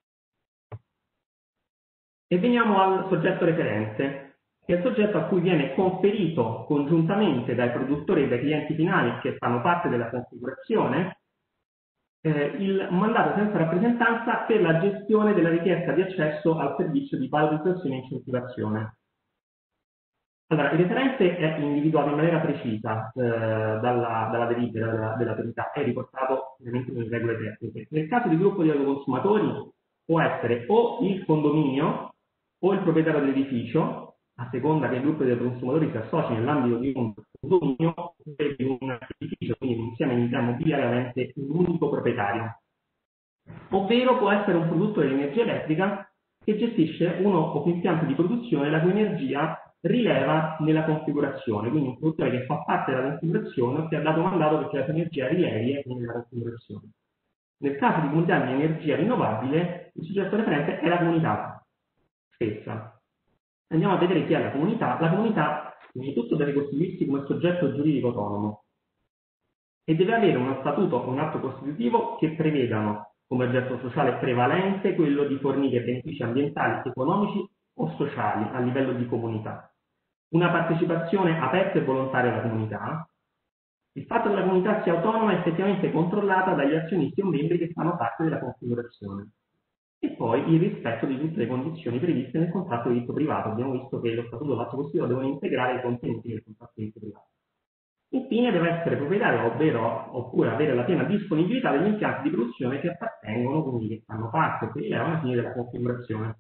E veniamo al soggetto referente, che è il soggetto a cui viene conferito congiuntamente dai produttori e dai clienti finali che fanno parte della configurazione eh, il mandato senza rappresentanza per la gestione della richiesta di accesso al servizio di valorizzazione e incentivazione. Allora, il referente è individuato in maniera precisa eh, dalla, dalla delibera dell'autorità, è riportato ovviamente nelle regole tecniche. Nel caso di gruppo di autoconsumatori può essere o il condominio o il proprietario dell'edificio, a seconda che il gruppo di autoconsumatori si associ nell'ambito di un condominio o di un edificio, quindi un insieme di unità immobiliari avente un unico proprietario. Ovvero può essere un produttore di energia elettrica che gestisce uno o più impianti di produzione la cui energia rileva nella configurazione, quindi un produttore che fa parte della configurazione che ha dato mandato perché la sua energia rilevi nella configurazione. Nel caso di comunità di energia rinnovabile, il soggetto referente è la comunità stessa. Andiamo a vedere chi è la comunità. La comunità, innanzitutto, deve costituirsi come soggetto giuridico autonomo e deve avere uno statuto o un atto costitutivo che prevedano come oggetto sociale prevalente quello di fornire benefici ambientali, economici o sociali a livello di comunità. Una partecipazione aperta e volontaria alla comunità, il fatto che la comunità sia autonoma è effettivamente controllata dagli azionisti o membri che fanno parte della configurazione, e poi il rispetto di tutte le condizioni previste nel contratto di diritto privato. Abbiamo visto che lo statuto e l'atto costitutivo devono integrare i contenuti del contratto di diritto privato. Infine deve essere proprietario, ovvero oppure avere la piena disponibilità degli impianti di produzione che appartengono, quindi che fanno parte e che rilevano ai fini della configurazione.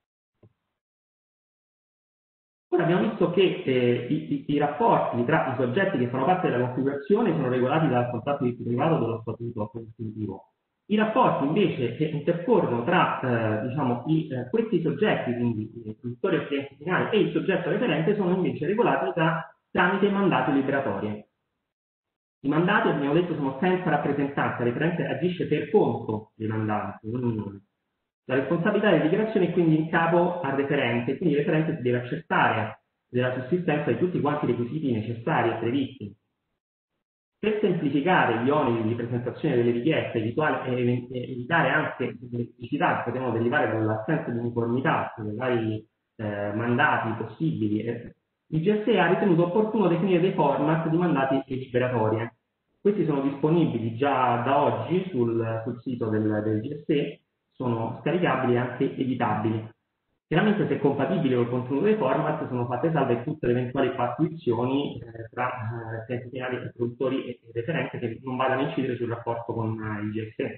Ora abbiamo visto che eh, i, i, i rapporti tra i soggetti che fanno parte della configurazione sono regolati dal contratto di diritto privato o dallo statuto costitutivo. I rapporti invece che intercorrono tra eh, diciamo, i, eh, questi soggetti, quindi i produttori e clienti finali, e il soggetto referente sono invece regolati da, tramite mandati liberatori. I mandati, abbiamo detto, sono senza rappresentanza, il referente agisce per conto dei mandati, non in La responsabilità delle dichiarazioni è quindi in capo al referente, quindi il referente si deve accertare della sussistenza di tutti quanti i requisiti necessari e previsti. Per semplificare gli oneri di presentazione delle richieste e evitare anche le criticità che potevano derivare dall'assenza di uniformità dei vari eh, mandati possibili, eh, il G S E ha ritenuto opportuno definire dei format di mandati liberatori. Questi sono disponibili già da oggi sul, sul sito del, del G S E, sono scaricabili e anche editabili. Chiaramente, se compatibili col contenuto dei format, sono fatte salve tutte le eventuali pattuizioni eh, tra eh, clienti finali e produttori e referenti che non vadano a incidere sul rapporto con eh, il G S E.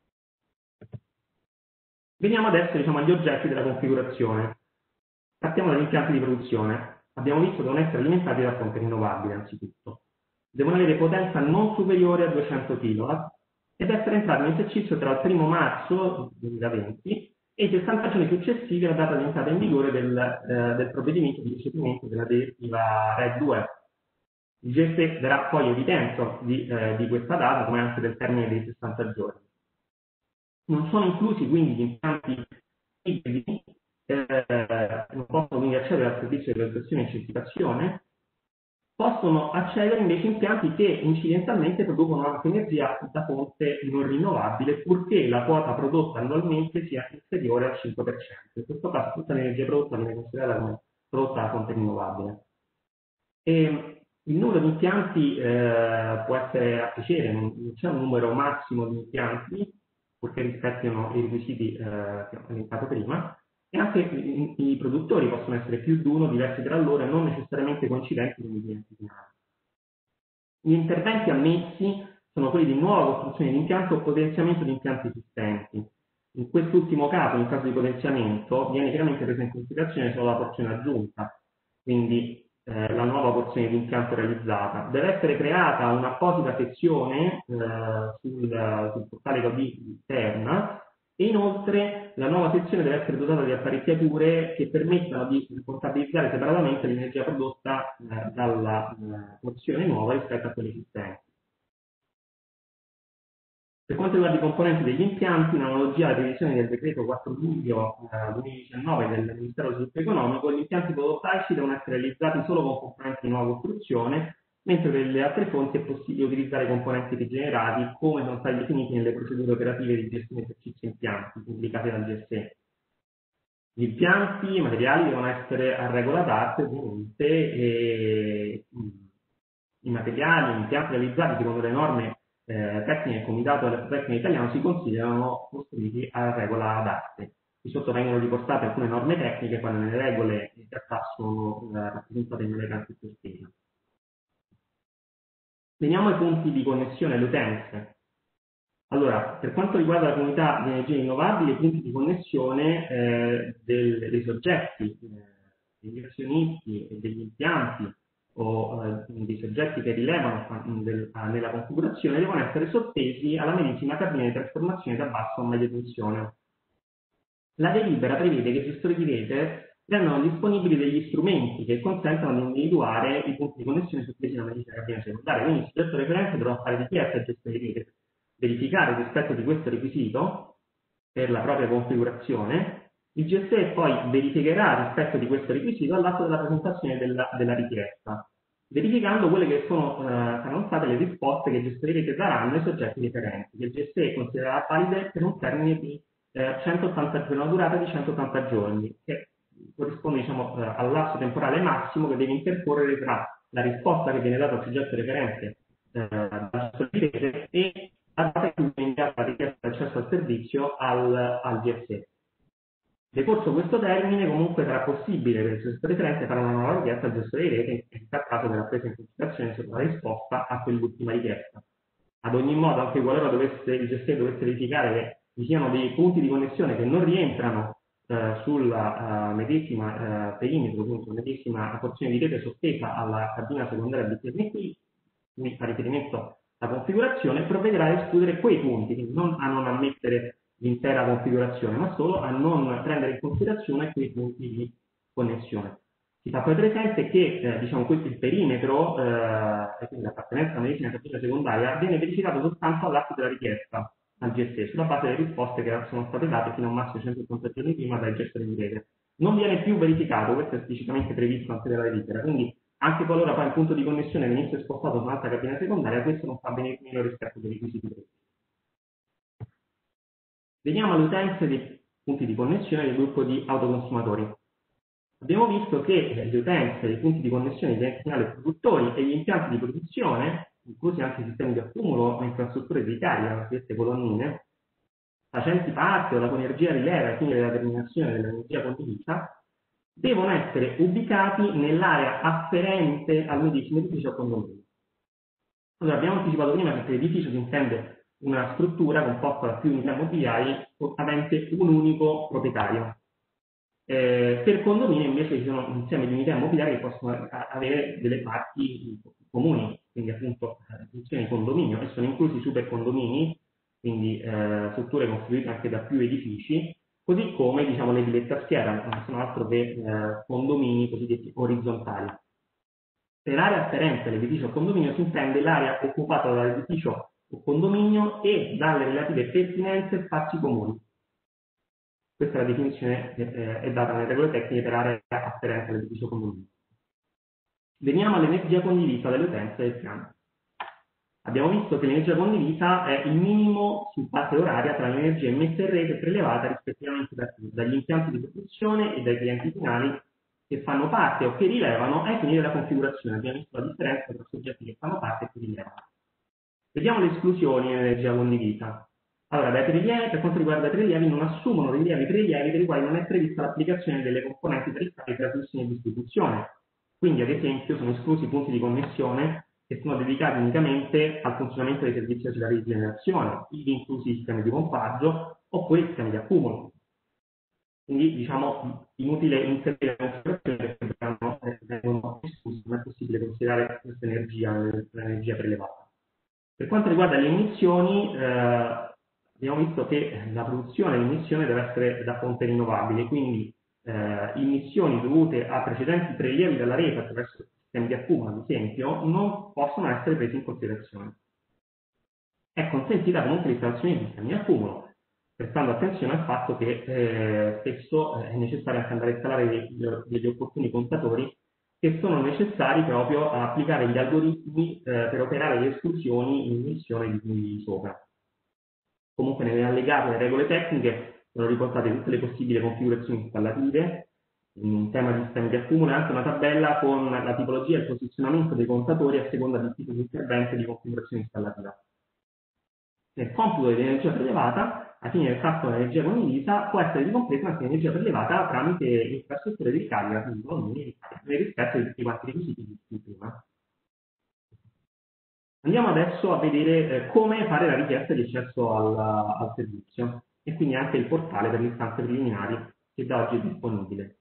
Veniamo adesso diciamo, agli oggetti della configurazione. Partiamo dagli impianti di produzione. Abbiamo visto che devono essere alimentati da fonte rinnovabile, anzitutto. Devono avere potenza non superiore a duecento chilowatt ed essere entrati in esercizio tra il primo marzo duemilaventi e i sessanta giorni successivi alla data di entrata in vigore del, eh, del provvedimento di recepimento della direttiva R E D due. Il G S E darà poi evidenza di, eh, di questa data, come anche del termine dei sessanta giorni. Non sono inclusi quindi gli impianti ibridi, eh, non possono quindi accedere al servizio di valorizzazione e incentivazione. Possono accedere invece impianti che incidentalmente producono anche energia da fonte non rinnovabile, purché la quota prodotta annualmente sia inferiore al cinque per cento. In questo caso tutta l'energia prodotta viene considerata come prodotta da fonte rinnovabile. E il numero di impianti eh, può essere a piacere, non c'è un numero massimo di impianti, purché rispettino i requisiti eh, che ho elencato prima. E anche i, i produttori possono essere più di uno, diversi tra loro e non necessariamente coincidenti con i clienti finali. Gli interventi ammessi sono quelli di nuova costruzione di impianto o potenziamento di impianti esistenti. In quest'ultimo caso, in caso di potenziamento, viene chiaramente presa in considerazione solo la porzione aggiunta, quindi eh, la nuova porzione di impianto realizzata. Deve essere creata un'apposita sezione eh, sul, sul portale K D interna e inoltre la nuova sezione deve essere dotata di apparecchiature che permettano di contabilizzare separatamente l'energia prodotta eh, dalla eh, porzione nuova rispetto a quelle esistenti. Per quanto riguarda i componenti degli impianti, in analogia alla previsione del decreto quattro luglio eh, duemiladiciannove del Ministero dello Sviluppo Economico, gli impianti fotovoltaici devono essere realizzati solo con componenti di nuova costruzione, mentre per le altre fonti è possibile utilizzare componenti rigenerati come sono stati definiti nelle procedure operative di gestione di esercizio impianti pubblicate dal G S E. Gli impianti i materiali devono essere a regola d'arte, ovviamente, e i materiali, gli impianti realizzati secondo le norme eh, tecniche del Comitato Elettrotecnico Italiano si considerano costruiti a regola d'arte. Qui sotto vengono riportate alcune norme tecniche, quando nelle regole in realtà sono eh, rappresentate in maniera più estesa. Veniamo ai punti di connessione alle utenze. Allora, per quanto riguarda la comunità di energie rinnovabili, i punti di connessione eh, del, dei soggetti, eh, degli azionisti e degli impianti o eh, dei soggetti che rilevano del, nella configurazione devono essere sottesi alla medesima cabina di trasformazione da bassa a media tensione. La delibera prevede che i gestori di rete rendano disponibili degli strumenti che consentono di individuare i punti di connessione sottesi alla medesima cabina secondaria. Quindi il soggetto referente dovrà fare richiesta al gestore di rete, verificare il rispetto di questo requisito per la propria configurazione. Il G S E poi verificherà il rispetto di questo requisito all'atto della presentazione della, della richiesta, verificando quelle che sono, eh, saranno state le risposte che i gestori di rete daranno ai soggetti referenti, che il G S E considererà valide per un termine di eh, centottanta giorni, una durata di centottanta giorni, che corrisponde diciamo, eh, al lasso temporale massimo che deve intercorrere tra la risposta che viene data al soggetto referente eh, dal gestore di rete e la data in cui viene inviata la richiesta di accesso al servizio al, al G S E. Decorso questo termine, comunque sarà possibile per il gestore referente fare una nuova richiesta al gestore di rete in caso della presa in considerazione sulla risposta a quell'ultima richiesta. Ad ogni modo, anche qualora dovesse, il G S E dovesse verificare che vi siano dei punti di connessione che non rientrano eh, sulla uh, medesima uh, perimetro, quindi sulla medesima porzione di rete sottesa alla cabina secondaria di T N T, cui fa riferimento la configurazione, provvederà a escludere quei punti, quindi non a non ammettere l'intera configurazione, ma solo a non prendere in considerazione quei punti di connessione. Si fa poi presente che eh, diciamo, questo il perimetro, eh, e quindi l'appartenenza alla medesima cabina secondaria, viene verificato soltanto all'atto della richiesta al G S E, sulla base delle risposte che sono state date fino a un massimo di centottanta giorni prima dai gestori di rete. Non viene più verificato, questo è esplicitamente previsto anche dalla delibera, quindi anche qualora poi il punto di connessione venisse spostato su un'altra cabina secondaria, questo non fa venire meno rispetto dei requisiti previsti. Veniamo alle utenze dei punti di connessione del gruppo di autoconsumatori. Abbiamo visto che le utenze dei punti di connessione dei finali produttori e gli impianti di produzione, inclusi anche i sistemi di accumulo e infrastrutture di carica, queste colonnine, facenti parte della coenergia rileva ai fini della determinazione dell'energia condivisa, devono essere ubicati nell'area afferente al medesimo edificio o condominio. Allora, abbiamo anticipato prima che per edificio si intende una struttura composta da più unità immobiliari avente un unico proprietario. Eh, per condominio invece ci sono un insieme di unità immobiliari che possono avere delle parti comuni, quindi appunto la definizione di condominio, e sono inclusi super condomini, quindi eh, strutture costruite anche da più edifici, così come diciamo le villette a schiera, non sono altro che eh, condomini cosiddetti orizzontali. Per area afferente all'edificio o condominio si intende l'area occupata dall'edificio o condominio e dalle relative pertinenze e spazi comuni. Questa è la definizione che eh, è data nelle regole tecniche per area afferente all'edificio condominio. Veniamo all'energia condivisa delle utenze del piano. Abbiamo visto che l'energia condivisa è il minimo su base oraria tra l'energia immessa in rete e prelevata rispettivamente da, dagli impianti di produzione e dai clienti finali che fanno parte o che rilevano ai fini della configurazione. Abbiamo visto la differenza tra soggetti che fanno parte e che rilevano. Vediamo le esclusioni in energia condivisa. Allora, dai prelievi, per quanto riguarda i prelievi, non assumono rilievi prelievi per i quali non è prevista l'applicazione delle componenti tariffarie tra flusso e distribuzione. Quindi, ad esempio, sono esclusi i punti di connessione che sono dedicati unicamente al funzionamento dei servizi ancillari di generazione, ivi inclusi i sistemi di pompaggio oppure i sistemi di accumulo. Quindi, diciamo, inutile inserire le considerazioni che vengono escluse possibile considerare questa energia l'energia prelevata. Per quanto riguarda le emissioni, eh, abbiamo visto che la produzione e l'emissione deve essere da fonte rinnovabile, quindi eh, emissioni dovute a precedenti prelievi dalla rete attraverso sistemi di accumulo, ad esempio, non possono essere prese in considerazione. È consentita comunque l'installazione di sistemi di accumulo, prestando attenzione al fatto che eh, spesso è necessario anche andare a installare degli, degli opportuni contatori che sono necessari proprio a applicare gli algoritmi eh, per operare le esclusioni in emissione di cui sopra. Comunque nelle allegate alle regole tecniche sono riportate tutte le possibili configurazioni installative. In tema di sistemi di accumulo è anche una tabella con la tipologia e il posizionamento dei contatori a seconda del tipo di intervento e di configurazione installativa. Nel computo dell'energia prelevata, ai fini del calcolo dell'energia condivisa, può essere ricompresa anche l'energia prelevata tramite infrastrutture di ricarica, quindi colonnine, nel rispetto di tutti quanti i requisiti visti prima. Andiamo adesso a vedere eh, come fare la richiesta di accesso al, al servizio e quindi anche il portale per le istanze preliminari che da oggi è disponibile.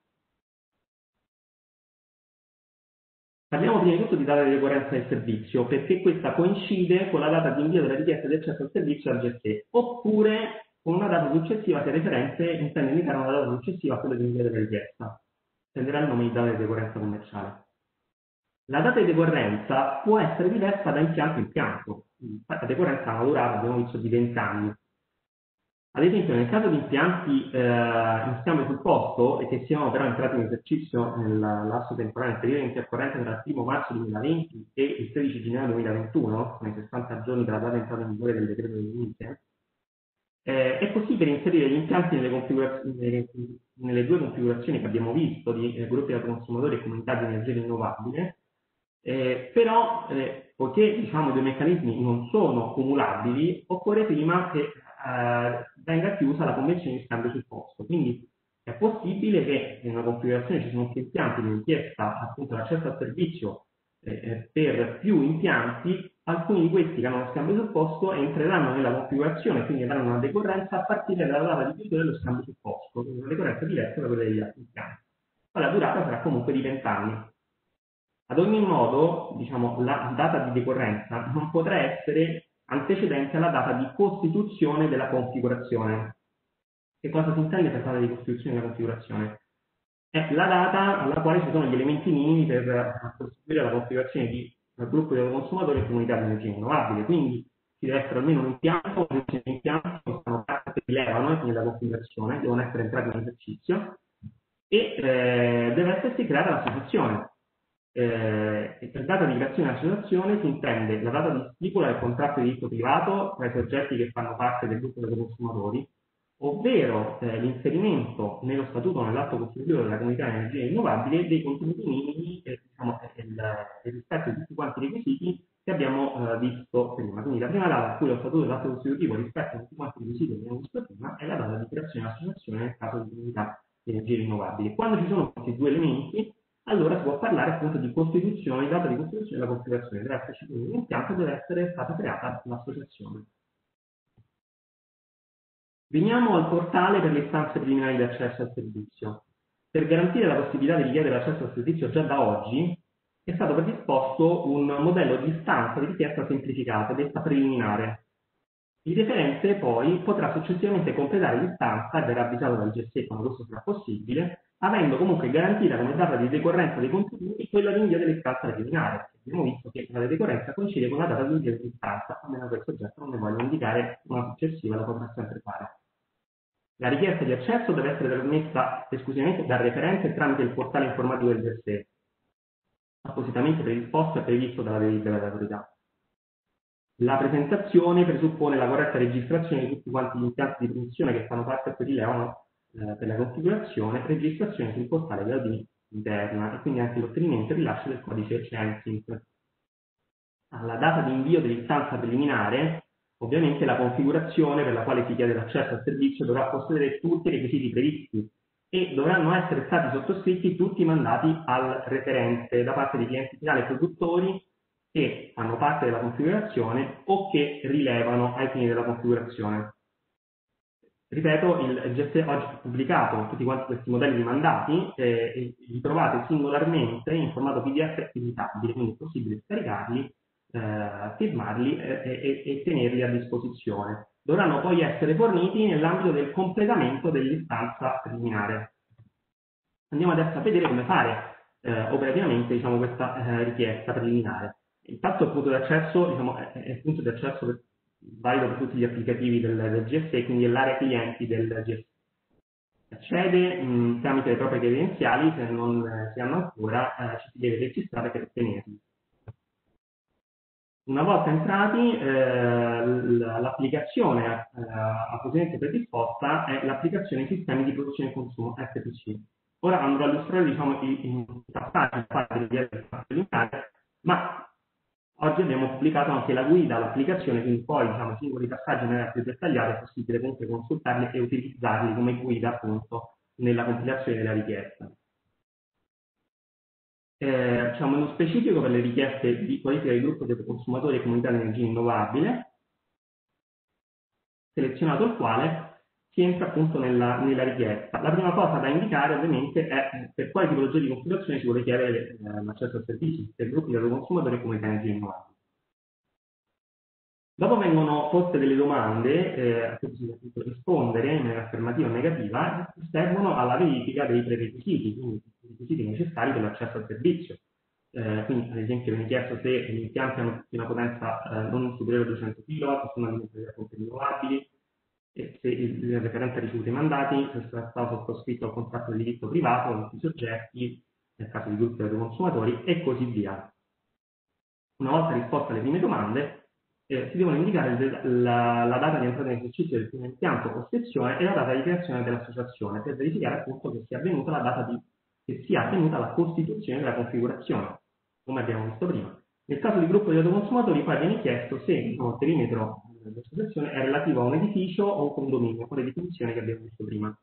Parliamo prima di tutto di data di decorrenza del servizio, perché questa coincide con la data di invio della richiesta di accesso al servizio al G S E, oppure con una data successiva se il referente intende indicare una data successiva a quella di invio della richiesta. Prenderà il nome di data di decorrenza commerciale. La data di decorrenza può essere diversa da impianto in impianto. La decorrenza ha una durata, abbiamo visto, di venti anni. Ad esempio, nel caso di impianti eh, in scambio sul posto e che siano però entrati in esercizio nel lasso temporale nel periodo intercorrente tra il primo marzo duemilaventi e il tredici gennaio duemilaventuno, con i sessanta giorni dalla data di entrata in vigore del decreto del limite, eh, è possibile inserire gli impianti nelle, nelle, nelle due configurazioni che abbiamo visto di eh, gruppi autoconsumatori e comunità di energia rinnovabile, eh, però eh, poiché diciamo, i due meccanismi non sono cumulabili, occorre prima che eh, venga chiusa la convenzione di scambio sul posto. Quindi è possibile che in una configurazione ci sono più impianti di richiesta appunto l'accesso al servizio eh, per più impianti, alcuni di questi che hanno lo scambio sul posto entreranno nella configurazione, quindi avranno una decorrenza a partire dalla data di chiusura dello scambio sul posto, quindi una decorrenza diversa da quella degli altri impianti. Ma la durata sarà comunque di venti anni. Ad ogni modo, diciamo, la data di decorrenza non potrà essere antecedente alla data di costituzione della configurazione. Che cosa si intende per data di costituzione della configurazione? È la data alla quale ci sono gli elementi minimi per costituire la configurazione di un gruppo di consumatori e comunità di energia rinnovabile. Quindi ci deve essere almeno un impianto, un impianto che sono carte che rilevano nella configurazione, devono essere entrati in esercizio e eh, deve essersi creata l'associazione. Eh, per data di creazione dell'associazione si intende la data di stipula del contratto di diritto privato tra i soggetti che fanno parte del gruppo dei consumatori, ovvero eh, l'inserimento nello statuto o nell'atto costitutivo della comunità di energia rinnovabile dei contenuti minimi e diciamo, il, il rispetto di tutti quanti i requisiti che abbiamo eh, visto prima. Quindi la prima data a cui lo statuto dell'atto costitutivo rispetta tutti quanti i requisiti che abbiamo visto prima è la data di creazione dell'associazione nel caso di comunità di energia rinnovabile. Quando ci sono questi due elementi, allora si può parlare appunto di costituzione, data di costituzione della configurazione. Deve esserci quindi un impianto e deve essere stata creata l'associazione. Veniamo al portale per le istanze preliminari di accesso al servizio. Per garantire la possibilità di richiedere l'accesso al servizio già da oggi, è stato predisposto un modello di istanza di richiesta semplificata, detta preliminare. Il referente poi potrà successivamente completare l'istanza e verrà avvisato dal G S E quando questo sarà possibile, avendo comunque garantita come data di decorrenza dei contenuti quella di invio dell'istanza preliminare. Abbiamo visto che la decorrenza coincide con la data di invio dell'istanza, a meno che il soggetto non ne voglia indicare una successiva, la potrà sempre fare. La richiesta di accesso deve essere trasmessa esclusivamente dal referente tramite il portale informativo del G S E, appositamente predisposto e previsto dalla delibera dell'autorità. La presentazione presuppone la corretta registrazione di tutti quanti gli impianti di produzione che fanno parte e poi rilevano eh, per la configurazione, registrazione sul portale della D I interna e quindi anche l'ottenimento e rilascio del codice CENSIS. Alla data di invio dell'istanza preliminare, ovviamente la configurazione per la quale si chiede l'accesso al servizio dovrà possedere tutti i requisiti previsti e dovranno essere stati sottoscritti tutti i mandati al referente da parte dei clienti finali e produttori che fanno parte della configurazione o che rilevano ai fini della configurazione. Ripeto, il G S E oggi ha pubblicato tutti quanti questi modelli di mandati eh, e li trovate singolarmente in formato P D F editabile, quindi è possibile scaricarli, eh, firmarli e, e, e tenerli a disposizione. Dovranno poi essere forniti nell'ambito del completamento dell'istanza preliminare. Andiamo adesso a vedere come fare eh, operativamente diciamo, questa eh, richiesta preliminare. Intanto il punto di accesso diciamo, è, è il punto di accesso per, valido per tutti gli applicativi del, del G S E, quindi è l'area clienti del G S E. Accede mh, tramite le proprie credenziali, se non eh, si hanno ancora eh, ci si deve registrare per ottenerli. Una volta entrati, eh, l'applicazione eh, appositamente predisposta è l'applicazione Sistemi di Produzione e Consumo S P C. Ora andrò a illustrare diciamo, i, i passaggi preliminare, ma oggi abbiamo pubblicato anche la guida all'applicazione, quindi poi diciamo, i singoli passaggi in maniera più dettagliata è possibile comunque consultarli e utilizzarli come guida appunto nella compilazione della richiesta. Eh, diciamo, nello specifico per le richieste di qualifica di gruppo dei consumatori e comunità di energia rinnovabile, selezionato il quale si entra appunto nella, nella richiesta. La prima cosa da indicare ovviamente è per quale tipologia di configurazione si vuole chiedere eh, l'accesso al servizio per gruppi di consumatori e comunità di energia rinnovabile. Dopo vengono poste delle domande eh, a cui si deve rispondere in maniera affermativa o negativa che servono alla verifica dei prerequisiti, quindi i requisiti necessari per l'accesso al servizio. Eh, quindi ad esempio viene chiesto se gli impianti hanno una potenza eh, non superiore a duecento chilowatt, sono alimentati da fonti rinnovabili, e se il, il referente ha ricevuto i mandati, se è stato sottoscritto il contratto di diritto privato con tutti i soggetti, nel caso di gruppi di consumatori, e così via. Una volta risposte alle prime domande, Eh, si devono indicare la, la data di entrata in esercizio del primo impianto o sezione e la data di creazione dell'associazione per verificare appunto che sia avvenuta la data di che sia avvenuta la costituzione della configurazione, come abbiamo visto prima. Nel caso di gruppo di autoconsumatori poi viene chiesto se diciamo, il perimetro dell'associazione è relativo a un edificio o un condominio, con le definizioni che abbiamo visto prima.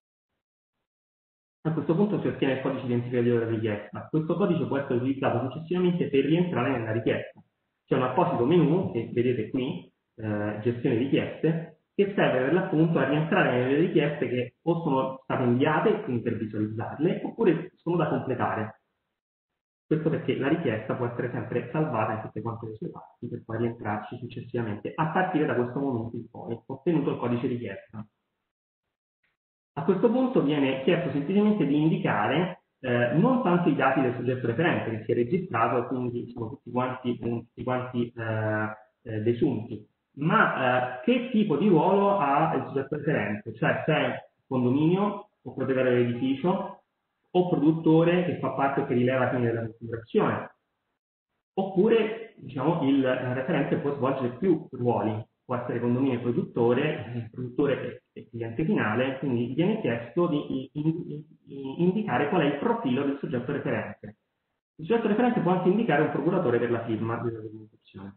A questo punto si ottiene il codice identificativo della richiesta. Questo codice può essere utilizzato successivamente per rientrare nella richiesta. C'è un apposito menu, che vedete qui, eh, gestione richieste, che serve per l'appunto a rientrare nelle richieste che o sono state inviate, quindi per visualizzarle, oppure sono da completare. Questo perché la richiesta può essere sempre salvata in tutte quante le sue parti per poi rientrarci successivamente, a partire da questo momento in poi, ottenuto il codice richiesta. A questo punto viene chiesto semplicemente di indicare Eh, non tanto i dati del soggetto referente che si è registrato, quindi sono tutti quanti, tutti quanti eh, eh, desunti, ma eh, che tipo di ruolo ha il soggetto referente, cioè se è condominio o proprietario dell'edificio o produttore che fa parte o che rileva ai fini della configurazione, oppure diciamo, il referente può svolgere più ruoli, può essere condominio e produttore, produttore e cliente finale, quindi viene chiesto di indicare qual è il profilo del soggetto referente. Il soggetto referente può anche indicare un procuratore per la firma della documentazione.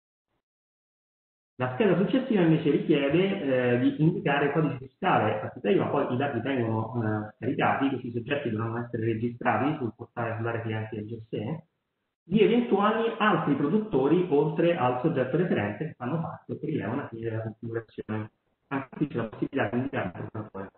La scheda successiva invece richiede eh, di indicare il codice fiscale partita I V A, poi i dati vengono eh, caricati, questi i soggetti dovranno essere registrati sul portale sull'area clienti del G S E, di eventuali altri produttori oltre al soggetto referente che fanno parte o che rilevano a fine della configurazione. Anche qui c'è la possibilità di indicare il procuratore.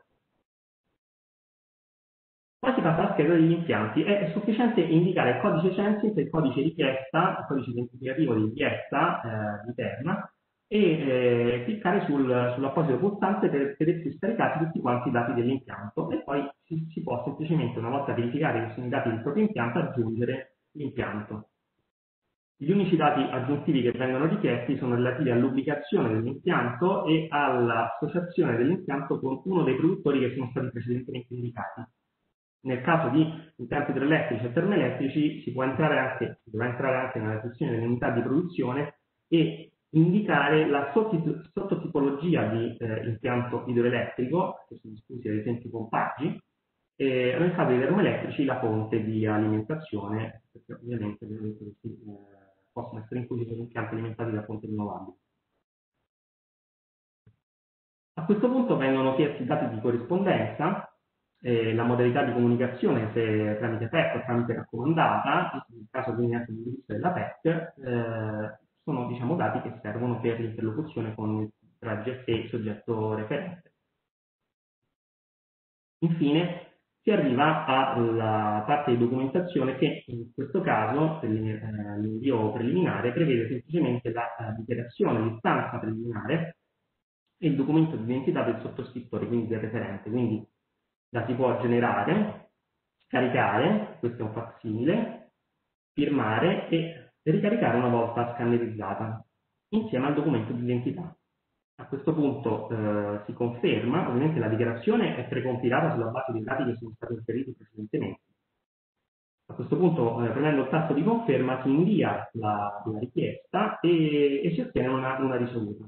Poi si passa alla scheda degli impianti. È sufficiente indicare il codice censis, il codice richiesta, il codice identificativo di richiesta eh, di Terna e eh, cliccare sul, sull'apposito pulsante per vedersi scaricati tutti quanti i dati dell'impianto e poi si, si può semplicemente, una volta verificati che sono i dati del proprio impianto, aggiungere l'impianto. Gli unici dati aggiuntivi che vengono richiesti sono relativi all'ubicazione dell'impianto e all'associazione dell'impianto con uno dei produttori che sono stati precedentemente indicati. Nel caso di impianti idroelettrici e termoelettrici si può entrare anche, si dovrà entrare anche nella sezione delle unità di produzione e indicare la sottotipologia di eh, impianto idroelettrico, che sono esclusi ad esempio i pompaggi, e nel caso dei termoelettrici la fonte di alimentazione, perché ovviamente eh, possono essere inclusi per impianti alimentati da fonti rinnovabili. A questo punto vengono chiesti i dati di corrispondenza, eh, la modalità di comunicazione, se tramite P E C o tramite raccomandata, nel caso quindi anche dell'utilizzo della P E C, eh, sono diciamo, dati che servono per l'interlocuzione con tra G S E e il soggetto referente. Infine si arriva alla parte di documentazione che in questo caso, per l'invio preliminare, prevede semplicemente la dichiarazione, l'istanza preliminare e il documento di identità del sottoscrittore, quindi del referente. Quindi la si può generare, scaricare, questo è un facsimile, firmare e ricaricare una volta scannerizzata, insieme al documento di identità. A questo punto eh, si conferma, ovviamente la dichiarazione è precompilata sulla base dei dati che sono stati inseriti precedentemente. A questo punto, eh, premendo il tasto di conferma, si invia la, la richiesta e, e si ottiene una, una ricevuta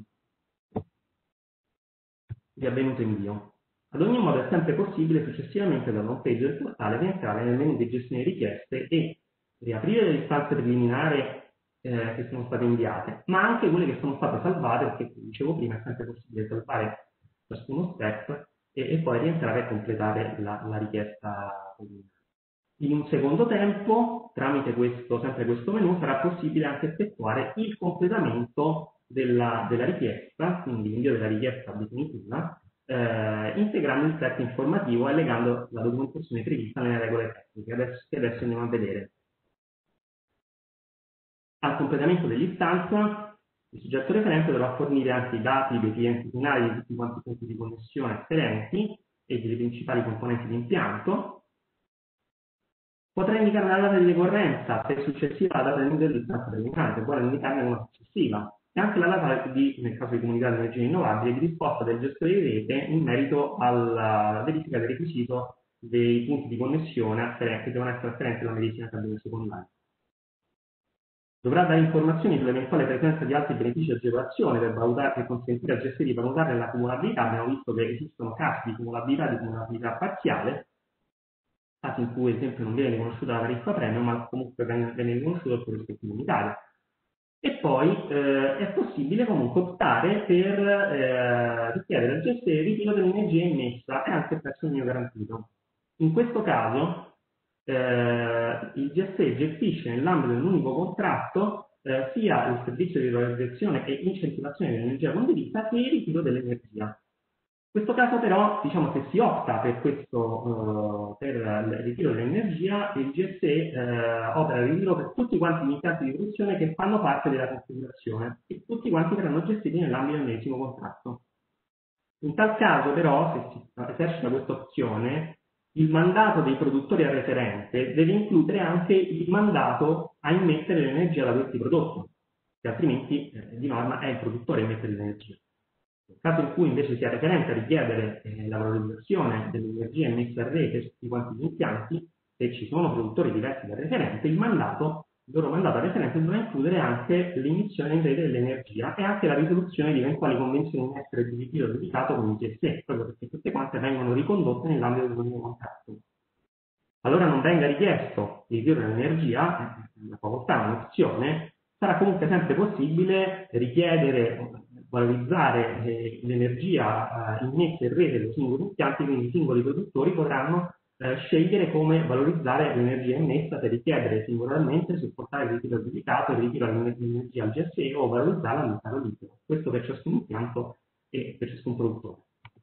di avvenuto invio. Ad ogni modo è sempre possibile successivamente dalla home page del portale entrare nel menu di gestione richieste e riaprire le istanze preliminari eh, che sono state inviate, ma anche quelle che sono state salvate, perché come dicevo prima è sempre possibile salvare ciascuno step e, e poi rientrare e completare la, la richiesta preliminare. In un secondo tempo, tramite questo, sempre questo menu, sarà possibile anche effettuare il completamento della, della richiesta, quindi l'invio della richiesta definitiva, eh, integrando il set informativo e legando la documentazione prevista nelle regole tecniche, adesso, che adesso andiamo a vedere. Al completamento dell'istanza, il soggetto referente dovrà fornire anche i dati dei clienti finali di tutti quanti i punti di connessione afferenti e delle principali componenti di impianto. Potrà indicare una data di decorrenza se successiva alla data di invio dell'istanza preliminare, se vuole indicarne una successiva, e anche la data di, nel caso di comunità di energia rinnovabile, di risposta del gestore di rete in merito alla verifica del requisito dei punti di connessione afferenti, che devono essere afferenti alla medesima cabina secondaria. Dovrà dare informazioni sull'eventuale presenza di altri benefici e agevolazioni per, valutare, per consentire al gestore di valutare la cumulabilità. Abbiamo visto che esistono casi di cumulabilità e di cumulabilità parziale, casi in cui ad esempio non viene riconosciuta la tariffa premium, ma comunque viene riconosciuto il corrispettivo unitario. E poi eh, è possibile comunque optare per eh, richiedere al gestore il ritiro dell'energia immessa e anche il prezzo minimo garantito. In questo caso eh, il G S E gestisce nell'ambito di un unico contratto eh, sia il servizio di valorizzazione e incentivazione dell'energia condivisa che il ritiro dell'energia. In questo caso però, diciamo, se si opta per questo, uh, per il ritiro dell'energia, il G S E uh, opera il ritiro per tutti quanti gli impianti di produzione che fanno parte della configurazione e tutti quanti verranno gestiti nell'ambito del medesimo contratto. In tal caso però, se si esercita questa opzione, il mandato dei produttori a referente deve includere anche il mandato a immettere l'energia da questi prodotti, che altrimenti eh, di norma è il produttore a immettere l'energia. Nel caso in cui invece sia referente a richiedere eh, la valorizzazione dell'energia emessa a rete su tutti quanti gli impianti, se ci sono produttori diversi dal referente, il mandato, il loro mandato a referente dovrà includere anche l'emissione in rete dell'energia e anche la risoluzione di eventuali convenzioni in essere di ritiro dedicato con il G S E, proprio perché tutte quante vengono ricondotte nell'ambito del nuovo contratto. Allora non venga richiesto il ritiro dell'energia, è una facoltà, un'opzione, sarà comunque sempre possibile richiedere, valorizzare eh, l'energia eh, immessa in rete dei singoli impianti, quindi i singoli produttori potranno eh, scegliere come valorizzare l'energia immessa per richiedere singolarmente, supportare il ritiro dedicato, il ritiro dell'energia al G S E o valorizzarla al mercato libero. Questo per ciascun impianto e per ciascun produttore.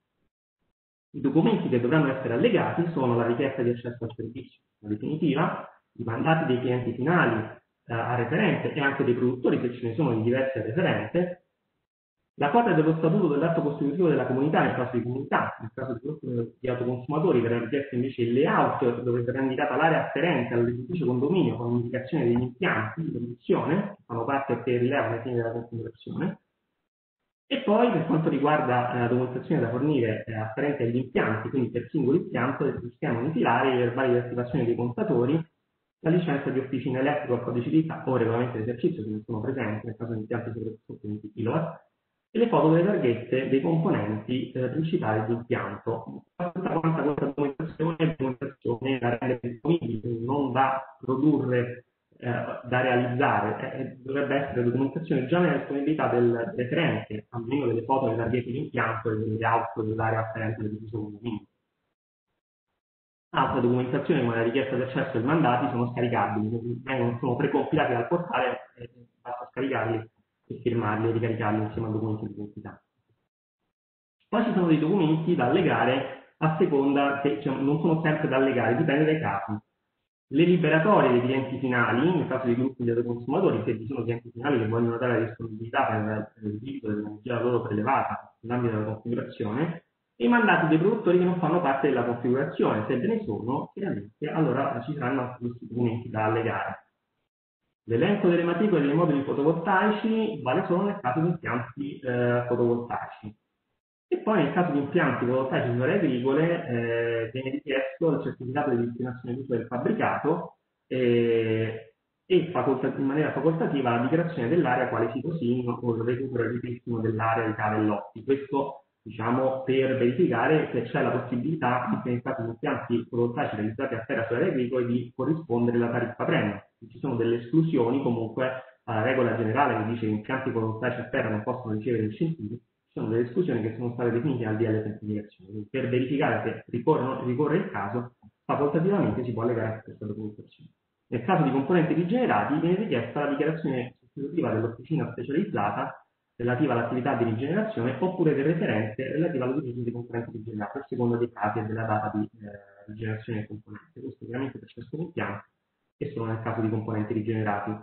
I documenti che dovranno essere allegati sono la richiesta di accesso al servizio, la definitiva, i mandati dei clienti finali eh, a referente e anche dei produttori, se ce ne sono di diversi a referente, la copia dello statuto dell'atto costitutivo della comunità nel caso di comunità, nel caso di gruppo di autoconsumatori verrà richiesto invece il layout dove verrà indicata l'area afferente all'edificio condominio con l'indicazione degli impianti di produzione che fanno parte per rilevare ai fini della configurazione. E poi per quanto riguarda la documentazione da fornire eh, afferente agli impianti, quindi per singolo impianto, il schema unitilare, i verbali di attivazione dei contatori, la licenza di officina elettrica al codice di o regolamento di esercizio che sono presenti nel caso di impianti sotto venti chilowatt, e le foto delle targhette dei componenti eh, principali dell'impianto. Tutta quanta questa documentazione è documentazione da rendere disponibile, non da produrre, eh, da realizzare, eh, dovrebbe essere documentazione già nella disponibilità del referente, almeno delle foto delle targhette di impianto e delle auto dell'area afferente dell'edificio condominio. Altre documentazioni come la richiesta di accesso e i mandati sono scaricabili, vengono, sono precompilati dal portale e basta scaricarli e firmarli e ricaricarli insieme al documento di identità. Poi ci sono dei documenti da allegare a seconda che cioè, non sono sempre da allegare, dipende dai casi. Le liberatorie dei clienti finali, nel caso dei gruppi di autoconsumatori, se ci sono clienti finali che vogliono dare la disponibilità per il diritto dell'energia loro prelevata nell'ambito della configurazione, e i mandati dei produttori che non fanno parte della configurazione. Se ve ne sono, chiaramente, allora ci saranno altri documenti da allegare. L'elenco delle matricole dei moduli fotovoltaici vale solo nel caso di impianti eh, fotovoltaici. E poi nel caso di impianti fotovoltaici su aree agricole eh, viene richiesto il certificato di destinazione d'uso del fabbricato eh, e in maniera facoltativa la dichiarazione dell'area quale sito sismico o il recupero e il ripristino dell'area di cave e lotti. Questo diciamo per verificare se c'è la possibilità, anche nel caso di impianti fotovoltaici realizzati a terra su aree agricole, di corrispondere alla tariffa premio. Ci sono delle esclusioni comunque alla regola generale che dice che impianti fotovoltaici a terra non possono ricevere incentivi. Ci sono delle esclusioni che sono state definite al D L semplificazione. Per verificare se ricorre, ricorre il caso, facoltativamente si può allegare a questa documentazione. Nel caso di componenti rigenerati viene richiesta la dichiarazione sostitutiva dell'officina specializzata relativa all'attività di rigenerazione oppure del referente relativa all'utilizzo dei componenti rigenerati a seconda dei casi e della data di eh, rigenerazione del componente. Questo chiaramente per ciascun impianto e solo nel caso di componenti rigenerati.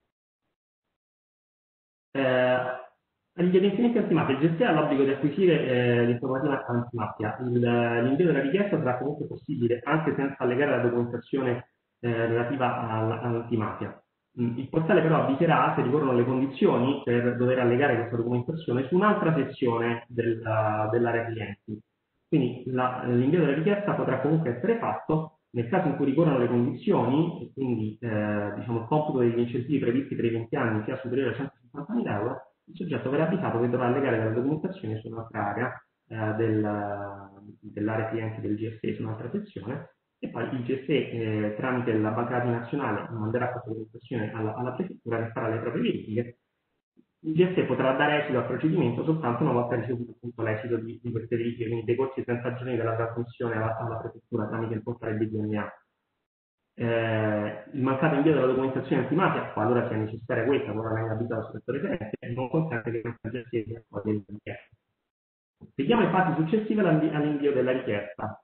Eh, Gli adempimenti antimafia. Il G S E ha l'obbligo di acquisire eh, l'informativa antimafia. L'invio della richiesta sarà comunque possibile anche senza allegare la documentazione eh, relativa all'antimafia. Il portale però avviserà se ricorrono le condizioni per dover allegare questa documentazione su un'altra sezione del, dell'area clienti. Quindi l'invio della richiesta potrà comunque essere fatto nel caso in cui ricorrono le condizioni, e quindi eh, diciamo, il computo degli incentivi previsti per i venti anni sia superiore a centocinquantamila euro, il soggetto verrà avvisato che dovrà allegare la documentazione su un'altra area eh, del, dell'area clienti del G S E, su un'altra sezione, e poi il G S E eh, tramite la banca dati nazionale manderà questa documentazione alla, alla prefettura che farà le proprie verifiche. Il G S E potrà dare esito al procedimento soltanto una volta ricevuto appunto l'esito di, di queste verifiche, quindi decorsi trenta giorni dalla trasmissione alla, alla prefettura tramite il portale B D M A. Eh, il mancato invio della documentazione antimafia, qualora sia necessaria questa, qualora venga avvisato sul settore referente, non consente che il G S E sia accoglie la richiesta. Vediamo i fasi successivi all'invio della richiesta.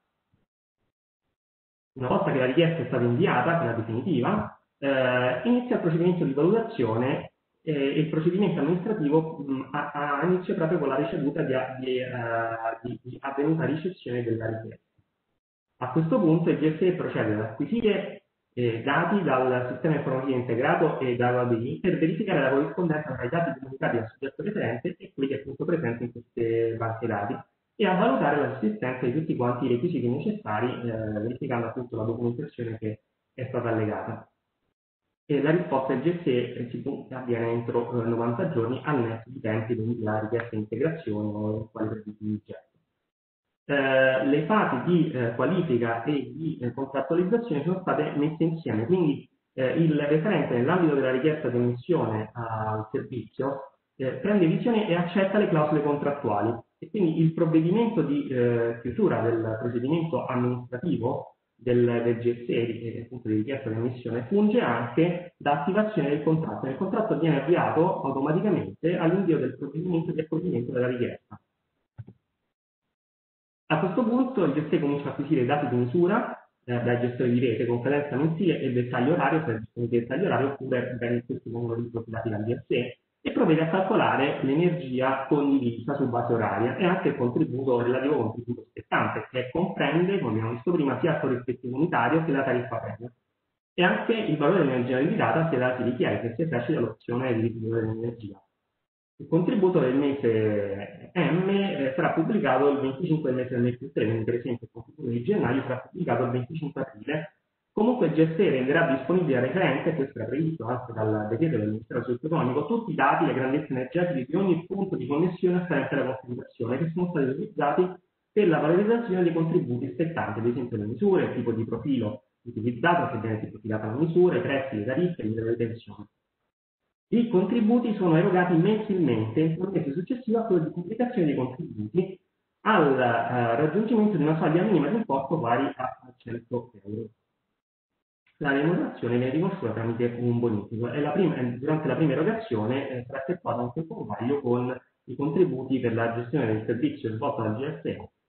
Una volta che la richiesta è stata inviata, quella definitiva, eh, inizia il procedimento di valutazione e eh, il procedimento amministrativo mh, ha, ha inizio proprio con la ricevuta di, di, uh, di, di avvenuta ricezione della richiesta. A questo punto il G S E procede ad acquisire eh, dati dal sistema informativo integrato e dalla B I per verificare la corrispondenza tra i dati comunicati al soggetto referente e quelli che appunto presenti in queste banche dati, e a valutare la sussistenza di tutti quanti i requisiti necessari, eh, verificando appunto la documentazione che è stata allegata. E la risposta del G S E si avviene entro eh, novanta giorni al netto di tempi di la richiesta di integrazione o quali requisiti di gesto. Eh, le fasi di eh, qualifica e di eh, contrattualizzazione sono state messe insieme, quindi eh, il referente nell'ambito della richiesta di ammissione al servizio eh, prende visione e accetta le clausole contrattuali, e quindi il provvedimento di eh, chiusura del procedimento amministrativo del, del G S E, di, appunto di richiesta di ammissione, funge anche da attivazione del contratto. Il contratto viene avviato automaticamente all'invio del provvedimento di accoglimento della richiesta. A questo punto il G S E comincia a acquisire i dati di misura eh, dai gestori di rete con cadenza mensile e dettaglio orario, se è dettaglio orario, oppure bene questi vengono riprofilati dal G S E, e provvede a calcolare l'energia condivisa su base oraria e anche il contributo relativo contributo spettante, che comprende, come abbiamo visto prima, sia il corrispettivo unitario che la tariffa premio, e anche il valore dell'energia limitata se la si richiede che si esercita l'opzione di ritiro dell'energia. Il contributo del mese M eh, sarà pubblicato il venticinque del mese del mese più tre, quindi per esempio il contributo di gennaio sarà pubblicato il venticinque aprile. Comunque il G S E renderà disponibile al referente, questo era previsto anche dal decreto del Ministero dello Sviluppo Economico, tutti i dati e le grandezze energetiche di ogni punto di connessione afferente alla configurazione che sono stati utilizzati per la valorizzazione dei contributi spettanti, ad esempio le misure, il tipo di profilo utilizzato, se viene tipificata la misura, i prezzi, le tariffe, il livello di tensione. I contributi sono erogati mensilmente entro il mese successivo a quello di pubblicazione dei contributi al uh, raggiungimento di una soglia minima di importo pari a cento euro. La remunerazione viene riconosciuta tramite un bonifico e la prima, durante la prima erogazione eh, sarà effettuato un tempo convaglio con i contributi per la gestione del servizio svolto dal G S E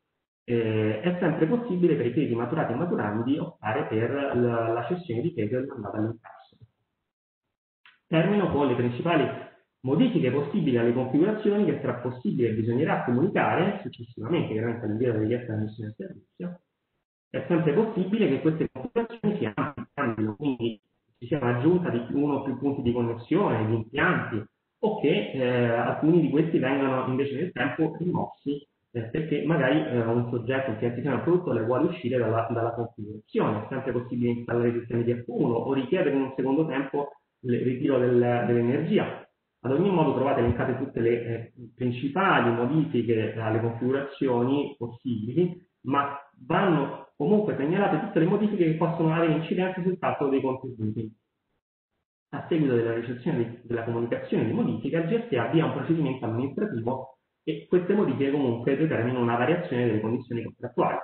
Eh, è sempre possibile per i crediti maturati e maturandi optare per la, la cessione di credito del mandato all'incasso. Termino con le principali modifiche possibili alle configurazioni che sarà possibile e bisognerà comunicare successivamente, chiaramente all'invio della richiesta di ammissione del servizio. È sempre possibile che queste configurazioni si amplino, quindi ci sia un'aggiunta di uno o più punti di connessione, di impianti, o che eh, alcuni di questi vengano invece nel tempo rimossi eh, perché magari eh, un soggetto, un cliente finale, un produttore vuole uscire dalla, dalla configurazione. È sempre possibile installare sistemi di accumulo o richiedere in un secondo tempo il ritiro del, dell'energia. Ad ogni modo trovate elencate tutte le eh, principali modifiche alle configurazioni possibili, ma vanno comunque segnalate tutte le modifiche che possono avere incidenza sul calcolo dei contributi. A seguito della ricezione di, della comunicazione di modifica, il G S E avvia un procedimento amministrativo e queste modifiche comunque determinano una variazione delle condizioni contrattuali.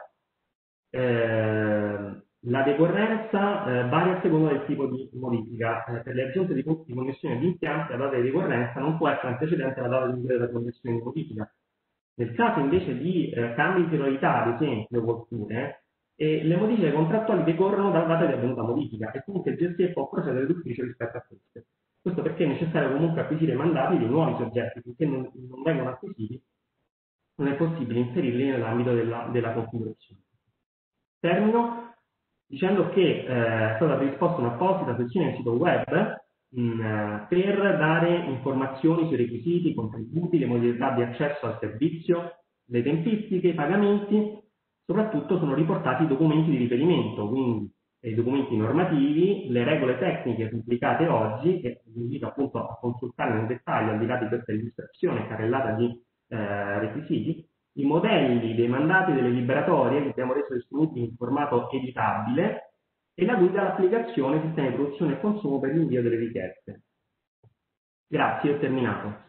Eh, la decorrenza eh, varia a seconda del tipo di modifica. Eh, per le aggiunte di punti di connessione di impianti, la data di decorrenza non può essere antecedente alla data di invio della connessione di modifica. Nel caso invece di eh, cambi di priorità, ad esempio, oppure, eh, le modifiche contrattuali decorrono dalla data di avvenuta modifica e comunque il G S E può procedere d'ufficio rispetto a queste. Questo perché è necessario comunque acquisire mandati dei nuovi soggetti, finché non, non vengono acquisiti, non è possibile inserirli nell'ambito della, della configurazione. Termino dicendo che eh, è stata predisposta un'apposita sezione nel sito web mh, per dare informazioni sui requisiti, i contributi, le modalità di accesso al servizio, le tempistiche, i pagamenti. Soprattutto sono riportati i documenti di riferimento, quindi i documenti normativi, le regole tecniche pubblicate oggi, che vi invito appunto a consultare nel dettaglio, al di là di questa illustrazione carrellata di eh, requisiti, i modelli dei mandati delle liberatorie che abbiamo reso disponibili in formato editabile e la guida all'applicazione sistemi di produzione e consumo per l'invio delle richieste. Grazie, ho terminato.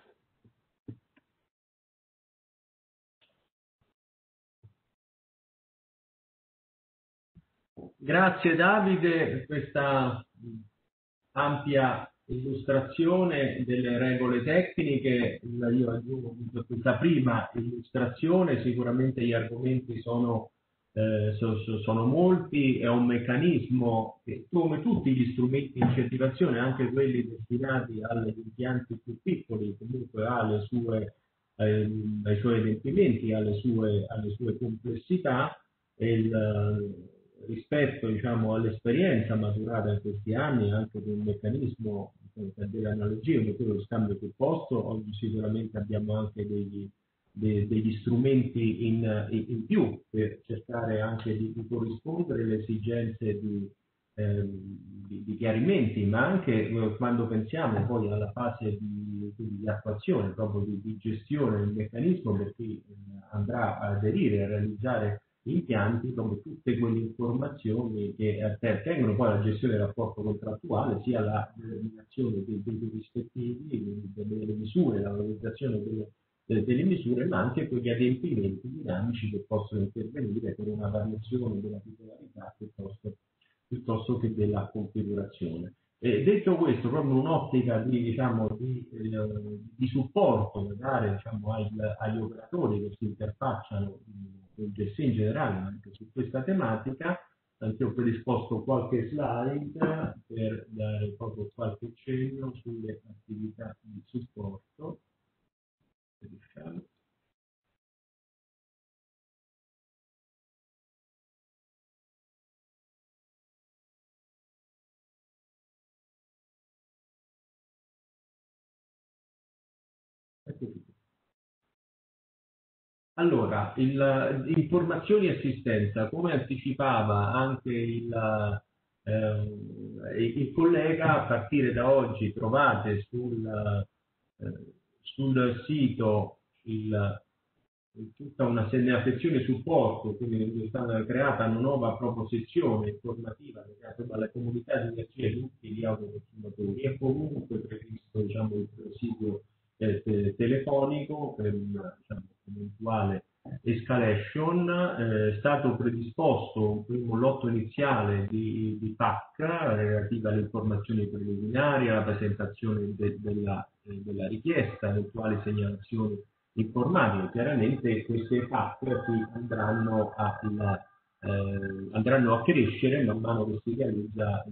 Grazie Davide per questa ampia illustrazione delle regole tecniche. Io aggiungo questa prima illustrazione, sicuramente gli argomenti sono, eh, so, so, sono molti, è un meccanismo che, come tutti gli strumenti di incentivazione, anche quelli destinati agli impianti più piccoli, comunque ha le sue, eh, ai suoi adempimenti, alle sue, alle sue complessità. E il, rispetto diciamo, all'esperienza maturata in questi anni anche di un meccanismo per delle analogie come quello dello scambio sul posto, oggi sicuramente abbiamo anche degli, de, degli strumenti in, in più per cercare anche di, di corrispondere alle esigenze di, eh, di, di chiarimenti, ma anche eh, quando pensiamo poi alla fase di, di attuazione, proprio di, di gestione del meccanismo per chi eh, andrà a aderire, a realizzare impianti, come tutte quelle informazioni che attengono poi alla gestione del rapporto contrattuale, sia la determinazione dei, dei rispettivi, delle misure, la valorizzazione delle, delle, delle misure, ma anche quegli adempimenti dinamici che possono intervenire per una variazione della titolarità piuttosto, piuttosto che della configurazione. E detto questo, proprio un'ottica di, diciamo, di, eh, di supporto da dare diciamo, agli, agli operatori che si interfacciano del G S E in generale, ma anche su questa tematica, anche ho predisposto qualche slide per dare proprio qualche cenno sulle attività di supporto. Allora, il, informazioni e assistenza, come anticipava anche il, eh, il collega, a partire da oggi trovate sul, eh, sul sito il, tutta una, una sezione supporto, quindi è stata creata una nuova proprio sezione informativa legata alla comunità di energia di tutti gli autoconsumatori e comunque previsto diciamo, il presidio eh, telefonico per una diciamo, eventuale escalation. Eh, è stato predisposto un primo lotto iniziale di, di P A C relativa alle informazioni preliminari, alla presentazione de, della, eh, della richiesta, eventuali segnalazioni informatiche. Chiaramente queste P A C andranno a, eh, andranno a crescere man mano che si realizza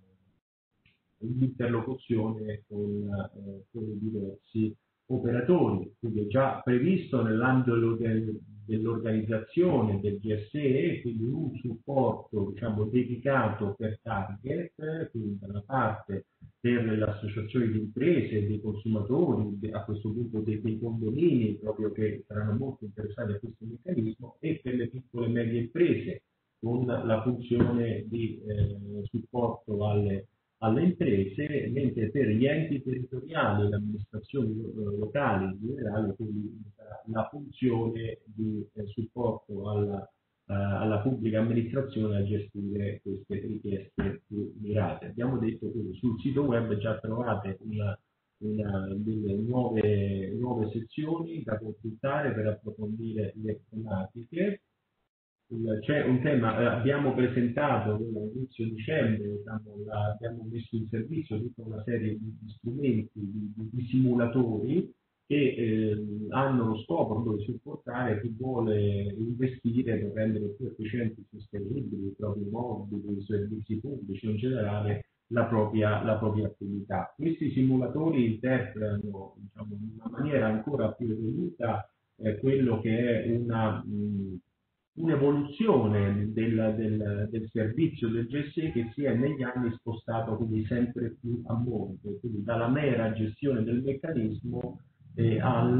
l'interlocuzione con, eh, con i diversi operatori. Quindi è già previsto nell'ambito del, dell'organizzazione del G S E, quindi un supporto, diciamo, dedicato per target, quindi da una parte per le associazioni di imprese, dei consumatori, a questo punto dei, dei condomini, proprio che saranno molto interessati a questo meccanismo, e per le piccole e medie imprese, con la funzione di eh, supporto alle alle imprese, mentre per gli enti territoriali e le amministrazioni locali in generale, quindi la funzione di eh, supporto alla, uh, alla pubblica amministrazione a gestire queste richieste più mirate. Abbiamo detto che sul sito web già trovate una, una, delle nuove, nuove sezioni da consultare per approfondire le tematiche. C'è un tema, eh, abbiamo presentato all'inizio dicembre, diciamo, la, abbiamo messo in servizio tutta una serie di, di strumenti, di, di, di simulatori che eh, hanno lo scopo di supportare chi vuole investire per rendere più efficienti e sostenibili i propri mobili, i servizi pubblici in generale, la propria, la propria attività. Questi simulatori interpretano, diciamo, in una maniera ancora più evoluta eh, quello che è una mh, un'evoluzione del, del, del servizio del G S E che si è negli anni spostato quindi sempre più a monte, quindi dalla mera gestione del meccanismo eh, al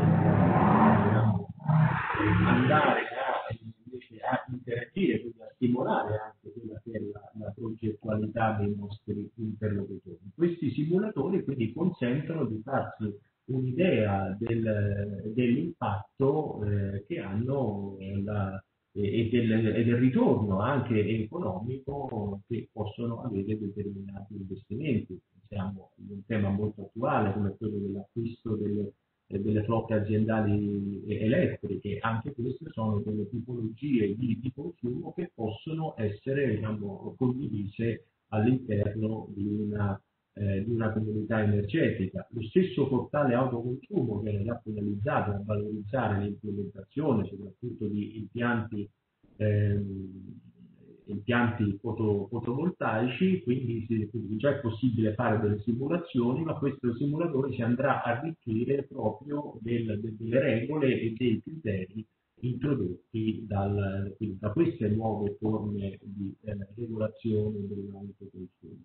eh, andare a, invece, a interagire, quindi a stimolare anche quella che è la, la progettualità dei nostri interlocutori. Questi simulatori quindi consentono di farsi un'idea del, dell'impatto eh, che hanno la, e, del, e del ritorno anche economico che possono avere determinati investimenti. Pensiamo a un tema molto attuale come quello dell'acquisto delle, delle flotte aziendali elettriche. Anche queste sono delle tipologie di, di consumo che possono essere, diciamo, condivise all'interno di una Eh, di una comunità energetica. Lo stesso portale autoconsumo viene già finalizzato a valorizzare l'implementazione soprattutto di impianti, ehm, impianti foto, fotovoltaici, quindi, si, quindi già è possibile fare delle simulazioni, ma questo simulatore si andrà a arricchire proprio del, de, delle regole e dei criteri introdotti dal, quindi, da queste nuove forme di eh, regolazione dell'autoconsumo.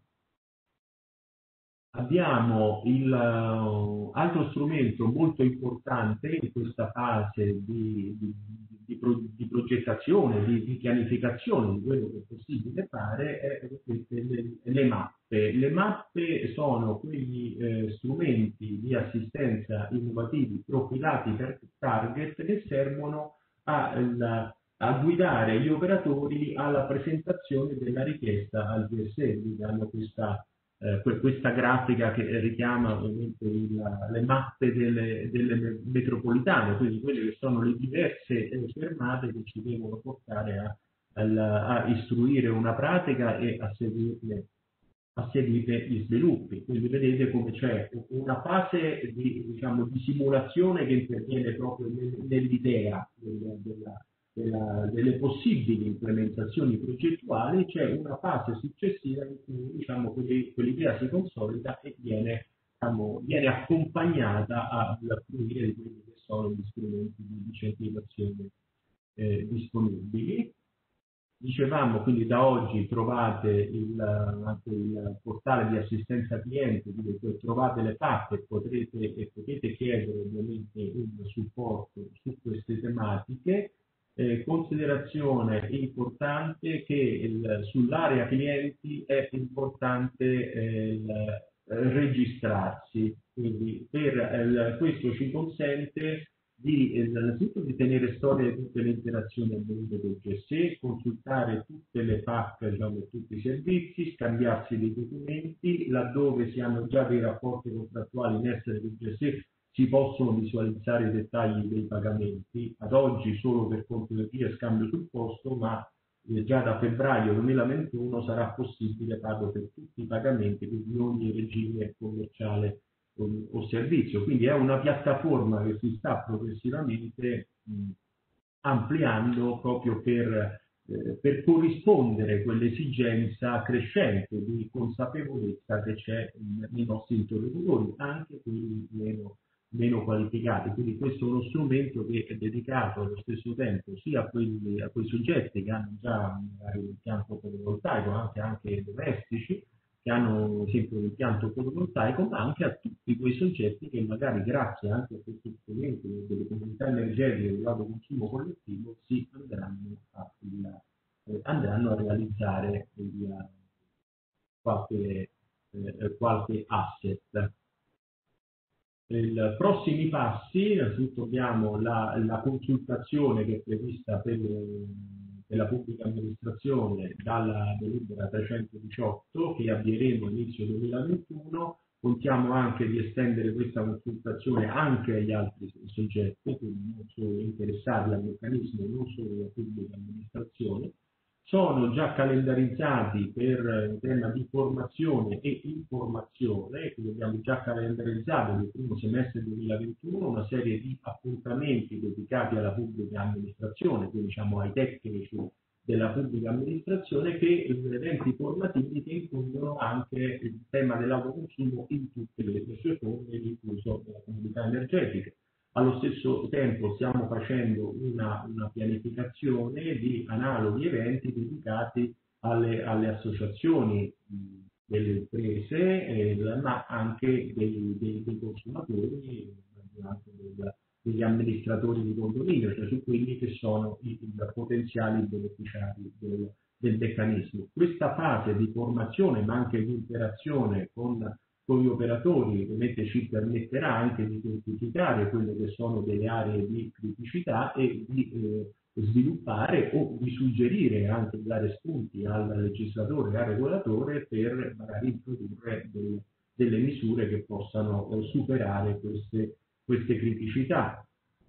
Abbiamo il uh, altro strumento molto importante in questa fase di, di, di, pro, di progettazione, di, di pianificazione di quello che è possibile fare, è le, le mappe. Le mappe sono quegli eh, strumenti di assistenza innovativi profilati per target che servono a, la, a guidare gli operatori alla presentazione della richiesta al G S E. Quindi hanno questa Eh, questa grafica che richiama ovviamente il, le mappe delle, delle metropolitane, quindi quelle che sono le diverse eh, fermate che ci devono portare a, a, a istruire una pratica e a seguirne, a seguire gli sviluppi. Quindi vedete come c'è una fase di, diciamo, di simulazione che interviene proprio nell'idea della, della Della, delle possibili implementazioni progettuali, c'è una fase successiva in cui, diciamo, quell'idea si consolida e viene, diciamo, viene accompagnata al fruire di quelli che sono gli strumenti di incentivazione eh, disponibili. Dicevamo, quindi da oggi trovate il, anche il portale di assistenza cliente, dove trovate le P A C e potrete, e potete chiedere ovviamente un supporto su queste tematiche. Eh, considerazione importante che il, sull'area clienti è importante eh, il, eh, registrarsi, quindi per, eh, questo ci consente di, eh, innanzitutto di tenere storia di tutte le interazioni avvenute del G S E, consultare tutte le P A C, diciamo, tutti i servizi, scambiarsi dei documenti, laddove si hanno già dei rapporti contrattuali in essere del G S E si possono visualizzare i dettagli dei pagamenti, ad oggi solo per contenuti e scambio sul posto, ma eh, già da febbraio duemilaventuno sarà possibile pago per tutti i pagamenti di ogni regime commerciale o, o servizio. Quindi è una piattaforma che si sta progressivamente mh, ampliando proprio per, eh, per corrispondere a quell'esigenza crescente di consapevolezza che c'è nei nostri interlocutori, anche quelli meno, meno qualificati. Quindi questo è uno strumento che è dedicato allo stesso tempo sia a, quelli, a quei soggetti che hanno già magari un impianto fotovoltaico, anche, anche domestici, che hanno ad esempio un impianto fotovoltaico, ma anche a tutti quei soggetti che magari grazie anche a questi strumenti delle comunità energetiche dell'autoconsumo collettivo si andranno a, eh, andranno a realizzare il, qualche, eh, qualche asset. I prossimi passi, innanzitutto abbiamo la, la consultazione che è prevista per, per la pubblica amministrazione dalla delibera trecentodiciotto che avvieremo all'inizio duemilaventuno. Contiamo anche di estendere questa consultazione anche agli altri soggetti, quindi non solo interessati al meccanismo, non solo la pubblica amministrazione. Sono già calendarizzati per il tema di formazione e informazione, quindi abbiamo già calendarizzato nel primo semestre duemilaventuno una serie di appuntamenti dedicati alla pubblica amministrazione, quindi diciamo ai tecnici della pubblica amministrazione, che eventi formativi che includono anche il tema dell'autoconsumo in tutte le sue forme, incluso della comunità energetica. Allo stesso tempo stiamo facendo una, una pianificazione di analoghi eventi dedicati alle, alle associazioni mh, delle imprese, eh, ma anche dei, dei, dei consumatori, anche del, degli amministratori di condominio, cioè su quelli che sono i, i potenziali beneficiari del, del meccanismo. Questa fase di formazione, ma anche di interazione con con gli operatori, ovviamente ci permetterà anche di identificare quelle che sono delle aree di criticità e di eh, sviluppare o di suggerire, anche di dare spunti al legislatore e al regolatore per magari introdurre del, delle misure che possano eh, superare queste, queste criticità.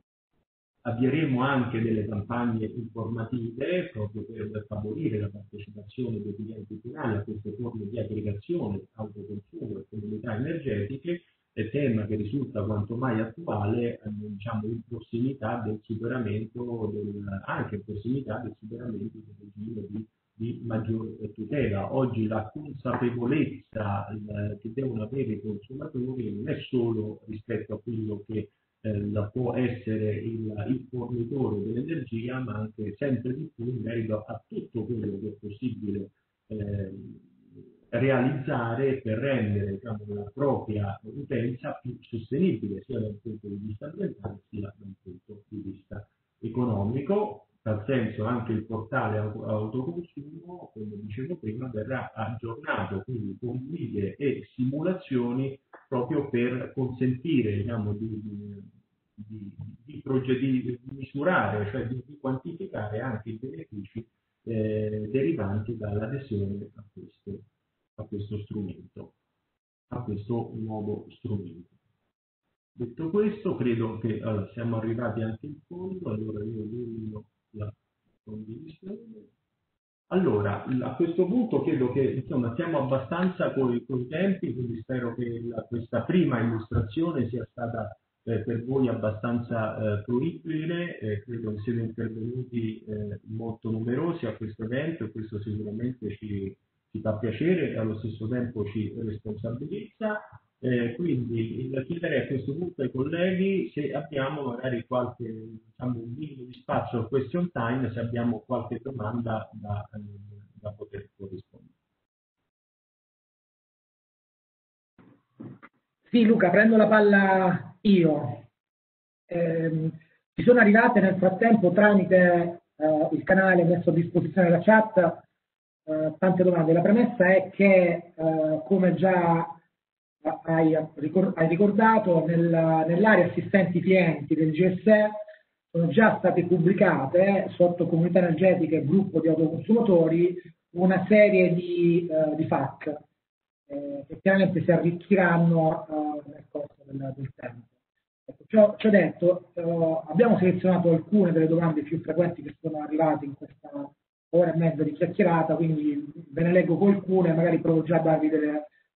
Avvieremo anche delle campagne informative proprio per favorire la partecipazione dei clienti finali a queste forme di aggregazione, autoconsumo e comunità energetiche, tema che risulta quanto mai attuale, eh, diciamo in prossimità del superamento, del, anche in prossimità del superamento del regime di, di maggior tutela. Oggi la consapevolezza eh, che devono avere i consumatori non è solo rispetto a quello che Eh, può essere il, il fornitore dell'energia, ma anche sempre di più in merito a tutto quello che è possibile eh, realizzare per rendere, diciamo, la propria utenza più sostenibile sia dal punto di vista ambientale sia dal punto di vista economico. In tal senso anche il portale autoconsumo, come dicevo prima, verrà aggiornato, quindi con guide e simulazioni proprio per consentire, diciamo, di, di, di, di, di misurare, cioè di, di quantificare anche i benefici eh, derivanti dall'adesione a questo, a questo strumento, a questo nuovo strumento. Detto questo, credo che allora, siamo arrivati anche in fondo, allora io elimino la condivisione. Allora, a questo punto credo che insomma siamo abbastanza con i tempi, quindi spero che la, questa prima illustrazione sia stata eh, per voi abbastanza eh, fruibile. Eh, credo che siete intervenuti eh, molto numerosi a questo evento e questo sicuramente ci, ci fa piacere e allo stesso tempo ci responsabilizza. Eh, quindi chiederei a questo punto ai colleghi se abbiamo magari qualche, diciamo, un minimo di spazio a question time, se abbiamo qualche domanda da, da poter corrispondere. Sì, Luca, prendo la palla io. Eh, ci sono arrivate nel frattempo tramite eh, il canale messo a disposizione della chat eh, tante domande. La premessa è che, eh, come già hai ricordato, nel, nell'area assistenti clienti del G S E sono già state pubblicate sotto comunità energetica e gruppo di autoconsumatori una serie di, uh, di F A Q eh, che chiaramente si arricchiranno uh, nel corso del, del tempo. Ecco, ciò, ciò detto, uh, abbiamo selezionato alcune delle domande più frequenti che sono arrivate in questa ora e mezza di chiacchierata, quindi ve ne leggo qualcune e magari provo già a darvi delle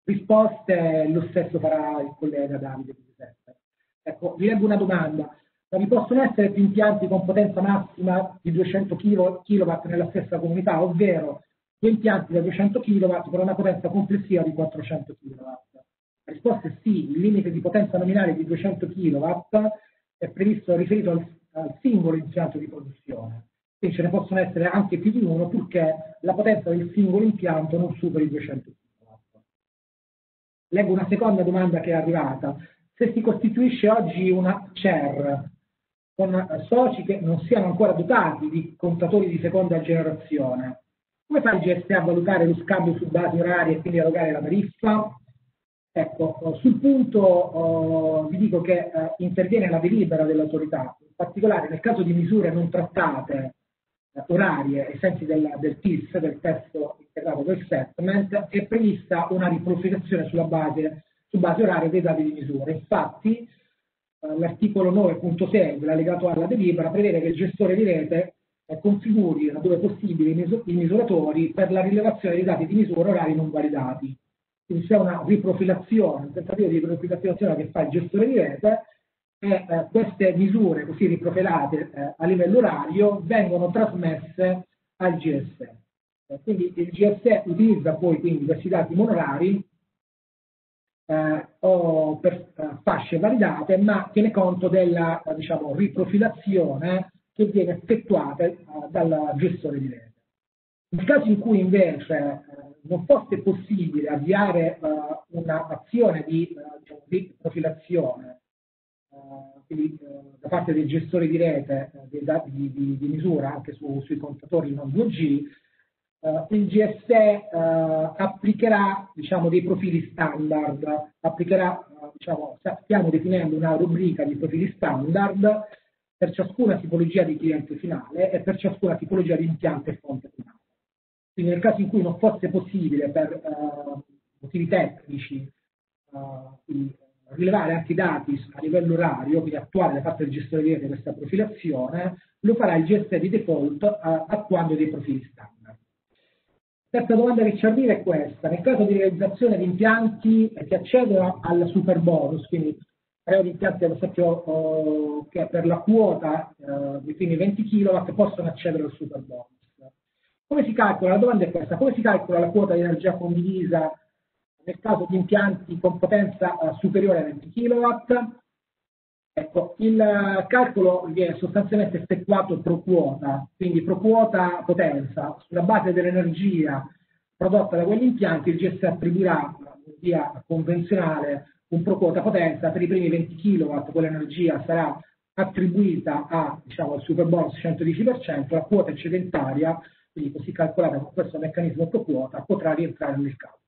risposte, lo stesso farà il collega Davide. Ecco, vi leggo una domanda. Ma vi possono essere più impianti con potenza massima di duecento chilowatt nella stessa comunità, ovvero due impianti da duecento chilowatt con una potenza complessiva di quattrocento chilowatt? La risposta è sì, il limite di potenza nominale di duecento chilowatt è previsto riferito al, al singolo impianto di produzione. Quindi ce ne possono essere anche più di uno, purché la potenza del singolo impianto non superi duecento chilowatt. Leggo una seconda domanda che è arrivata. Se si costituisce oggi una C E R con soci che non siano ancora dotati di contatori di seconda generazione, come fa il G S E a valutare lo scambio su base orarie e quindi erogare la tariffa? Ecco, sul punto oh, vi dico che eh, interviene la delibera dell'autorità, in particolare nel caso di misure non trattate eh, orarie ai sensi del, del T I S, del testo integrato del settlement, è prevista una riprofilazione sulla base, su base oraria dei dati di misura. Infatti, l'articolo nove punto sei dell'allegato alla delibera prevede che il gestore di rete eh, configuri, dove possibile, i, misur i misuratori per la rilevazione dei dati di misura orari non validati. Quindi c'è una riprofilazione, un tentativo di riprofilazione che fa il gestore di rete e eh, queste misure così riprofilate eh, a livello orario vengono trasmesse al G S E. Eh, quindi il G S E utilizza poi quindi questi dati monorari Eh, o per eh, fasce validate, ma tiene conto della eh, diciamo, riprofilazione che viene effettuata eh, dal gestore di rete. Nel caso in cui invece eh, non fosse possibile avviare eh, un'azione di, eh, diciamo, di profilazione eh, quindi, eh, da parte del gestore di rete eh, dei dati di, di, di misura anche su, sui contatori non due G, Uh, il G S E uh, applicherà diciamo, dei profili standard, applicherà, uh, diciamo, stiamo definendo una rubrica di profili standard per ciascuna tipologia di cliente finale e per ciascuna tipologia di impianto e fonte finale. Quindi nel caso in cui non fosse possibile per uh, motivi tecnici uh, di rilevare anche i dati a livello orario, quindi attuare da parte del gestore di rete questa profilazione, lo farà il G S E di default uh, attuando dei profili standard. La terza domanda che ci arriva è questa. Nel caso di realizzazione di impianti che accedono al super bonus, quindi parliamo di impianti ad esempio oh, che per la quota eh, di quindi venti chilowatt possono accedere al super bonus. Come si calcola? La domanda è questa. Come si calcola la quota di energia condivisa nel caso di impianti con potenza eh, superiore a venti chilowatt? Ecco, il calcolo viene sostanzialmente effettuato pro quota, quindi pro quota potenza, sulla base dell'energia prodotta da quegli impianti il G S E attribuirà in via convenzionale un pro quota potenza, per i primi venti chilowatt quell'energia sarà attribuita a, diciamo, al super bonus centodieci per cento, la quota eccedentaria, quindi così calcolata con questo meccanismo pro quota, potrà rientrare nel calcolo.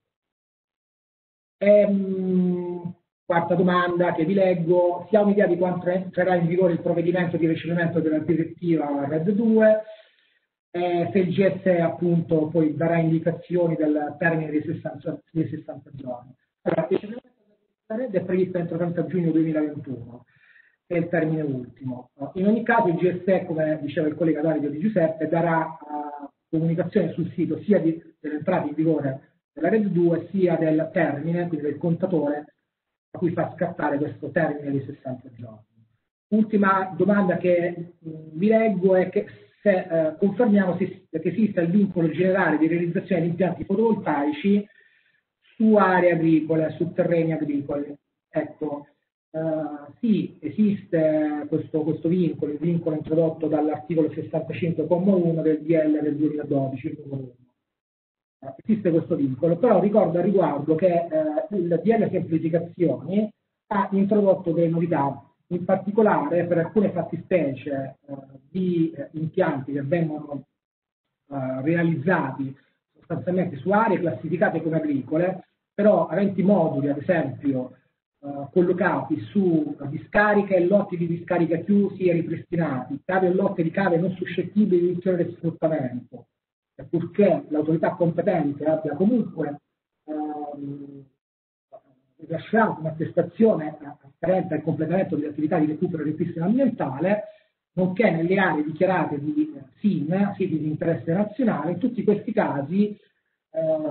Ehm, Quarta domanda che vi leggo, si ha un'idea di quanto entrerà in vigore il provvedimento di recepimento della direttiva R E D due, eh, se il G S E appunto poi darà indicazioni del termine dei sessanta, dei sessanta giorni. Allora, il recepimento della R E D è previsto entro trenta giugno duemilaventuno, che è il termine ultimo. In ogni caso il G S E, come diceva il collega Davide Di Giuseppe, darà uh, comunicazione sul sito sia dell'entrata in vigore della R E D due sia del termine, quindi del contatore a cui fa scattare questo termine di sessanta giorni. Ultima domanda che mh, vi leggo è che se eh, confermiamo se, che esiste il vincolo generale di realizzazione di impianti fotovoltaici su aree agricole, su terreni agricoli. Ecco, eh, sì, esiste questo, questo vincolo, il vincolo introdotto dall'articolo sessantacinque comma uno del D L del duemiladodici. Esiste questo vincolo, però ricordo al riguardo che eh, il D L Semplificazioni ha introdotto delle novità, in particolare per alcune fattispecie eh, di eh, impianti che vengono eh, realizzati sostanzialmente su aree classificate come agricole, però aventi moduli, ad esempio, eh, collocati su discariche e lotti di discarica chiusi e ripristinati, cave e lotte di cave non suscettibili di riduzione del sfruttamento, purché l'autorità competente abbia comunque ehm, rilasciato un'attestazione afferente al completamento delle attività di recupero e ripristino ambientale, nonché nelle aree dichiarate di eh, S I N, siti di interesse nazionale. In tutti questi casi eh,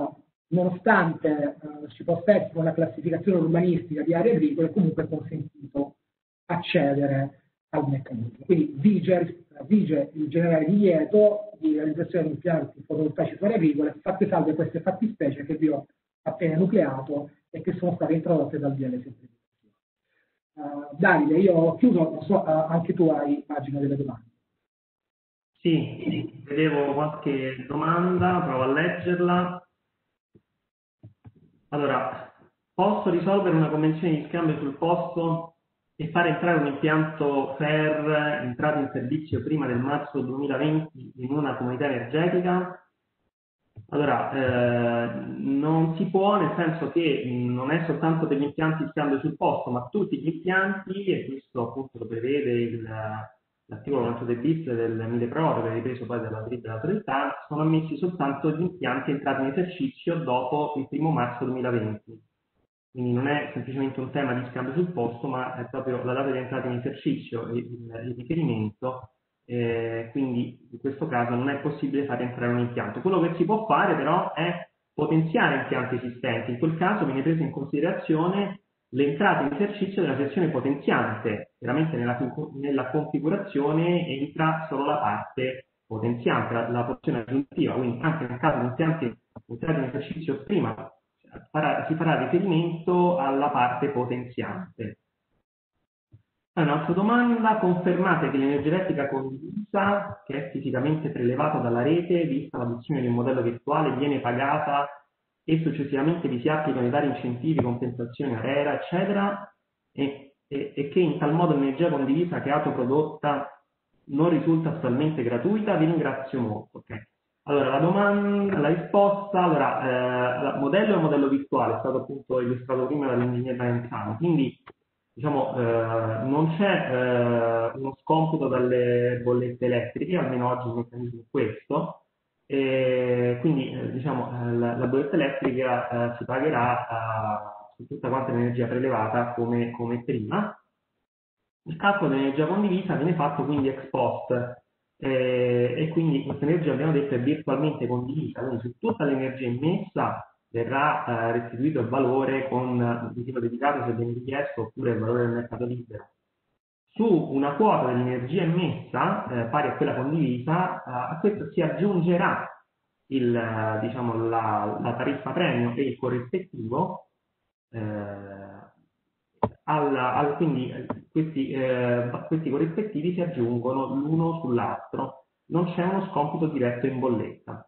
nonostante eh, ci possa essere una classificazione urbanistica di aree agricole, è comunque consentito accedere al meccanismo. Quindi vige, vige il generale divieto di realizzazione di impianti fotovoltaici su aree agricole, fatte salve queste fattispecie che vi ho appena enucleato e che sono state introdotte dal D L semplificazione. Uh, Davide, io ho chiuso, non so, uh, anche tu hai immagino delle domande. Sì, vedevo qualche domanda, provo a leggerla. Allora, posso risolvere una convenzione di scambio sul posto e far entrare un impianto F E R entrato in servizio prima del marzo duemilaventi in una comunità energetica? Allora, eh, non si può, nel senso che non è soltanto per gli impianti di scambio sul posto, ma tutti gli impianti, e questo appunto lo prevede il, l'articolo novantadue bis del mille proroghe, ripreso poi dalla delibera dell'autorità, sono ammessi soltanto gli impianti entrati in esercizio dopo il primo marzo duemilaventi. Quindi non è semplicemente un tema di scambio sul posto, ma è proprio la data di entrata in esercizio e il, il riferimento. Eh, quindi in questo caso non è possibile far entrare un impianto. Quello che si può fare però è potenziare impianti esistenti. In quel caso viene presa in considerazione l'entrata in esercizio della sezione potenziante. Chiaramente nella, nella configurazione entra solo la parte potenziante, la, la porzione aggiuntiva, quindi anche nel caso di impianti entrati in esercizio prima farà, si farà riferimento alla parte potenziante. Un'altra domanda: confermate che l'energia elettrica condivisa, che è fisicamente prelevata dalla rete, vista l'adozione di un modello virtuale, viene pagata e successivamente vi si applicano i vari incentivi, compensazioni, ARERA, eccetera, e, e, e che in tal modo l'energia condivisa che è autoprodotta non risulta totalmente gratuita? Vi ringrazio molto. Okay. Allora, la domanda, la risposta, allora, eh, modello è modello virtuale, è stato appunto illustrato prima dall'ingegnere Laenzano, quindi diciamo, eh, non c'è eh, uno scomputo dalle bollette elettriche, almeno oggi il meccanismo è questo, e quindi eh, diciamo, eh, la, la bolletta elettrica eh, si pagherà eh, su tutta quanta l'energia prelevata come, come prima. Il calcolo dell'energia condivisa viene fatto quindi ex post eh, e quindi questa energia, abbiamo detto, è virtualmente condivisa, quindi su tutta l'energia immessa verrà eh, restituito il valore con il titolo dedicato se viene richiesto oppure il valore del mercato libero. Su una quota dell'energia immessa eh, pari a quella condivisa, eh, a questo si aggiungerà il, diciamo, la, la tariffa premio e il corrispettivo, eh, alla, al, quindi questi, eh, questi corrispettivi si aggiungono l'uno sull'altro, non c'è uno scomputo diretto in bolletta.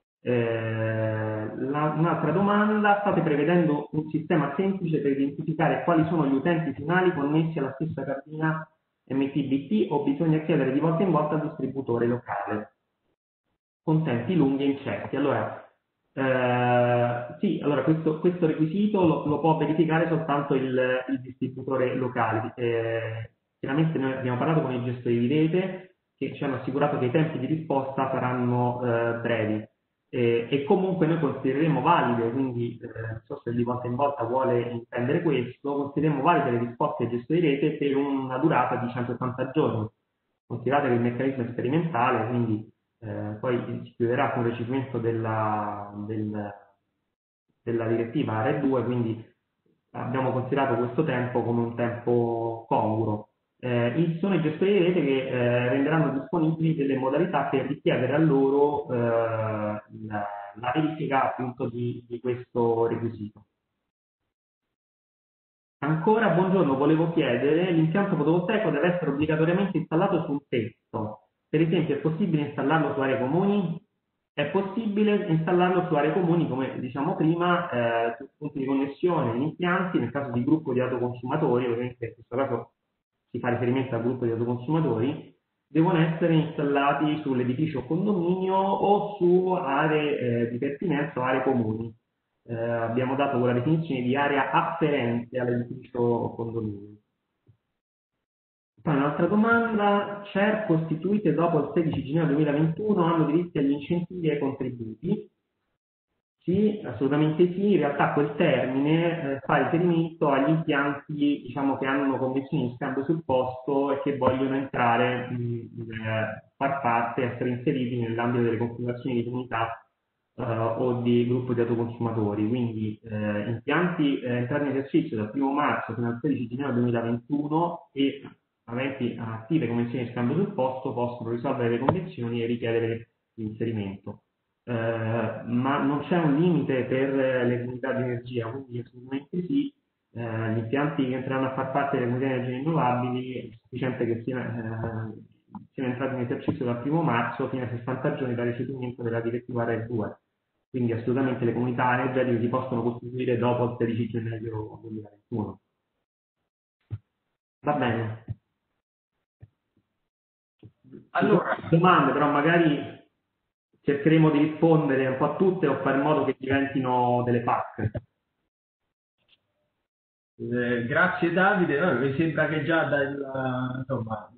Eh, la, un'altra domanda: state prevedendo un sistema semplice per identificare quali sono gli utenti finali connessi alla stessa cabina M T B T o bisogna chiedere di volta in volta al distributore locale con tempi lunghi e incerti? Allora, eh, sì, allora questo, questo requisito lo, lo può verificare soltanto il, il distributore locale. Eh, chiaramente noi abbiamo parlato con i gestori di rete che ci hanno assicurato che i tempi di risposta saranno eh, brevi. Eh, e comunque noi considereremo valide, quindi eh, non so se di volta in volta vuole intendere questo, considereremo valide le risposte ai gestori di rete per una durata di centottanta giorni. Considerate che il meccanismo è sperimentale, quindi eh, poi si chiuderà con il recepimento della, del, della direttiva R E due, quindi abbiamo considerato questo tempo come un tempo congruo. Eh, sono i gestori di rete che eh, renderanno disponibili delle modalità per richiedere a loro eh, la, la verifica appunto di, di questo requisito. Ancora, buongiorno, volevo chiedere: l'impianto fotovoltaico deve essere obbligatoriamente installato su un tetto? Per esempio, è possibile installarlo su aree comuni? È possibile installarlo su aree comuni, come diciamo prima, eh, su punti di connessione in impianti, nel caso di gruppo di autoconsumatori, ovviamente in questo caso si fa riferimento al gruppo di autoconsumatori, devono essere installati sull'edificio o condominio o su aree eh, di pertinenza o aree comuni. Eh, abbiamo dato quella definizione di area afferente all'edificio o condominio. Poi un'altra domanda: C E R costituite dopo il sedici gennaio duemilaventuno hanno diritti agli incentivi e ai contributi? Sì, assolutamente sì. In realtà quel termine eh, fa riferimento agli impianti, diciamo, che hanno convenzioni di scambio sul posto e che vogliono entrare, mh, eh, far parte, essere inseriti nell'ambito delle configurazioni di comunità uh, o di gruppo di autoconsumatori, quindi eh, impianti eh, entrati in esercizio dal primo marzo fino al sedici gennaio duemilaventuno e aventi attive convenzioni di scambio sul posto possono risolvere le convenzioni e richiedere l'inserimento. Eh, ma non c'è un limite per le comunità di energia, quindi assolutamente sì, eh, gli impianti che entreranno a far parte delle comunità di energie rinnovabili è sufficiente che siano, eh, siano entrati in esercizio dal primo marzo fino a sessanta giorni dal recepimento della direttiva R E D due. Quindi assolutamente le comunità energetiche si possono costituire dopo il sedici gennaio duemilaventuno. Va bene. Allora, domande, però magari cercheremo di rispondere un po' a tutte o fare in modo che diventino delle P A C. Eh, grazie Davide, no, mi sembra che già dal, insomma,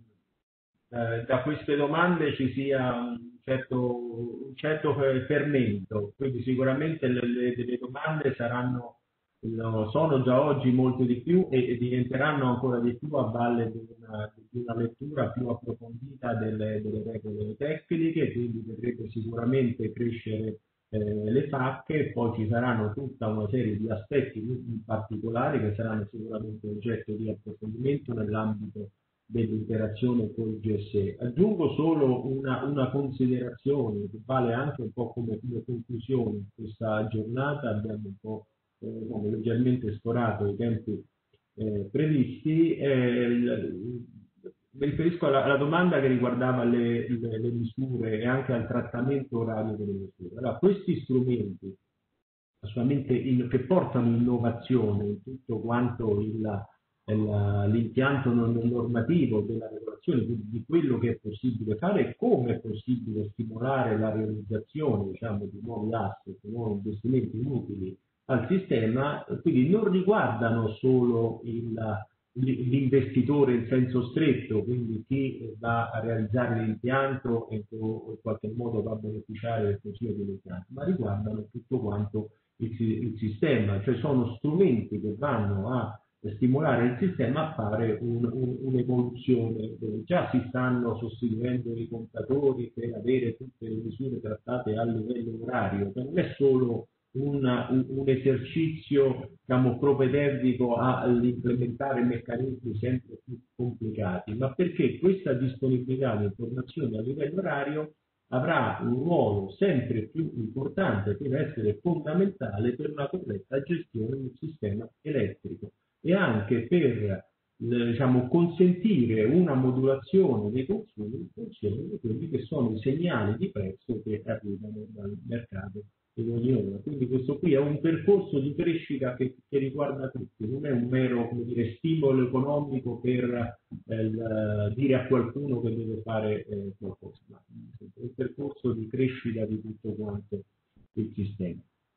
eh, da queste domande ci sia un certo, un certo fermento, quindi sicuramente le, le, le domande saranno, no, sono già oggi molto di più e, e diventeranno ancora di più a valle di una, di una lettura più approfondita delle, delle regole tecniche, quindi vedrete sicuramente crescere eh, le pacche e poi ci saranno tutta una serie di aspetti in particolari che saranno sicuramente oggetto di approfondimento nell'ambito dell'interazione con il G S E. Aggiungo solo una, una considerazione che vale anche un po' come, come conclusione in questa giornata. Abbiamo un po' eh, come leggermente sforato i tempi eh, previsti. Eh, il, mi riferisco alla, alla domanda che riguardava le, le, le misure e anche al trattamento orario delle misure. Allora, questi strumenti assolutamente in, che portano innovazione in tutto quanto il l'impianto normativo della regolazione, quindi di quello che è possibile fare e come è possibile stimolare la realizzazione, diciamo, di nuovi asset, di nuovi investimenti utili al sistema, quindi non riguardano solo il, l'investitore in senso stretto, quindi chi va a realizzare l'impianto e in qualche modo va a beneficiare del consiglio dell'impianto, ma riguardano tutto quanto il, il sistema, cioè sono strumenti che vanno a stimolare il sistema a fare un, un, un'evoluzione. Già si stanno sostituendo i contatori per avere tutte le misure trattate a livello orario, che non è solo una, un, un esercizio, diciamo, propedeutico all'implementare meccanismi sempre più complicati, ma perché questa disponibilità di informazioni a livello orario avrà un ruolo sempre più importante, che deve essere fondamentale per una corretta gestione del sistema elettrico e anche per, diciamo, consentire una modulazione dei consumi in funzione di quelli che sono i segnali di prezzo che arrivano dal mercato in ogni ora. Quindi questo qui è un percorso di crescita che, che riguarda tutti, non è un mero, come dire, stimolo economico per eh, dire a qualcuno che deve fare eh, qualcosa, ma è un percorso di crescita di tutto quanto il sistema.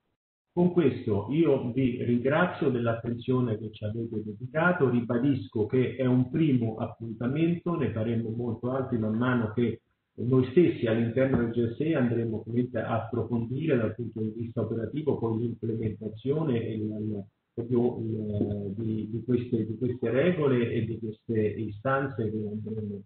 Con questo io vi ringrazio dell'attenzione che ci avete dedicato, ribadisco che è un primo appuntamento, ne faremo molto altri man mano che noi stessi all'interno del G S E andremo a approfondire dal punto di vista operativo poi l'implementazione e il, proprio, il, di, di, queste, di queste regole e di queste istanze che andremo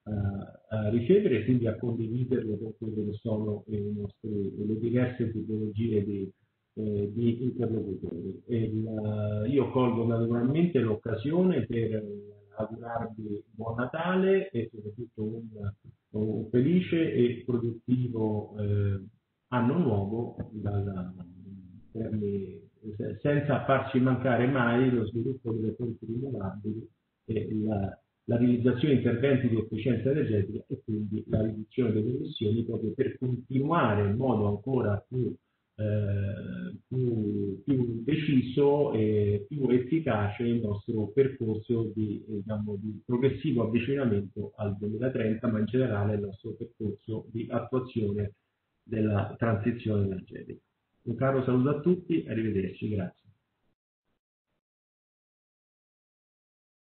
a, a ricevere, quindi a condividerle con quelle che sono le, nostre, le diverse tipologie di Eh, di interlocutori. E il, io colgo naturalmente l'occasione per augurarvi buon Natale e soprattutto un, un felice e produttivo eh, anno nuovo dalla, per me, senza farci mancare mai lo sviluppo delle fonti rinnovabili e la, la realizzazione di interventi di efficienza energetica e quindi la riduzione delle emissioni proprio per continuare in modo ancora più Eh, più, più deciso e più efficace il nostro percorso di, diciamo, di progressivo avvicinamento al duemilatrenta, ma in generale il nostro percorso di attuazione della transizione energetica. Un caro saluto a tutti, arrivederci, grazie.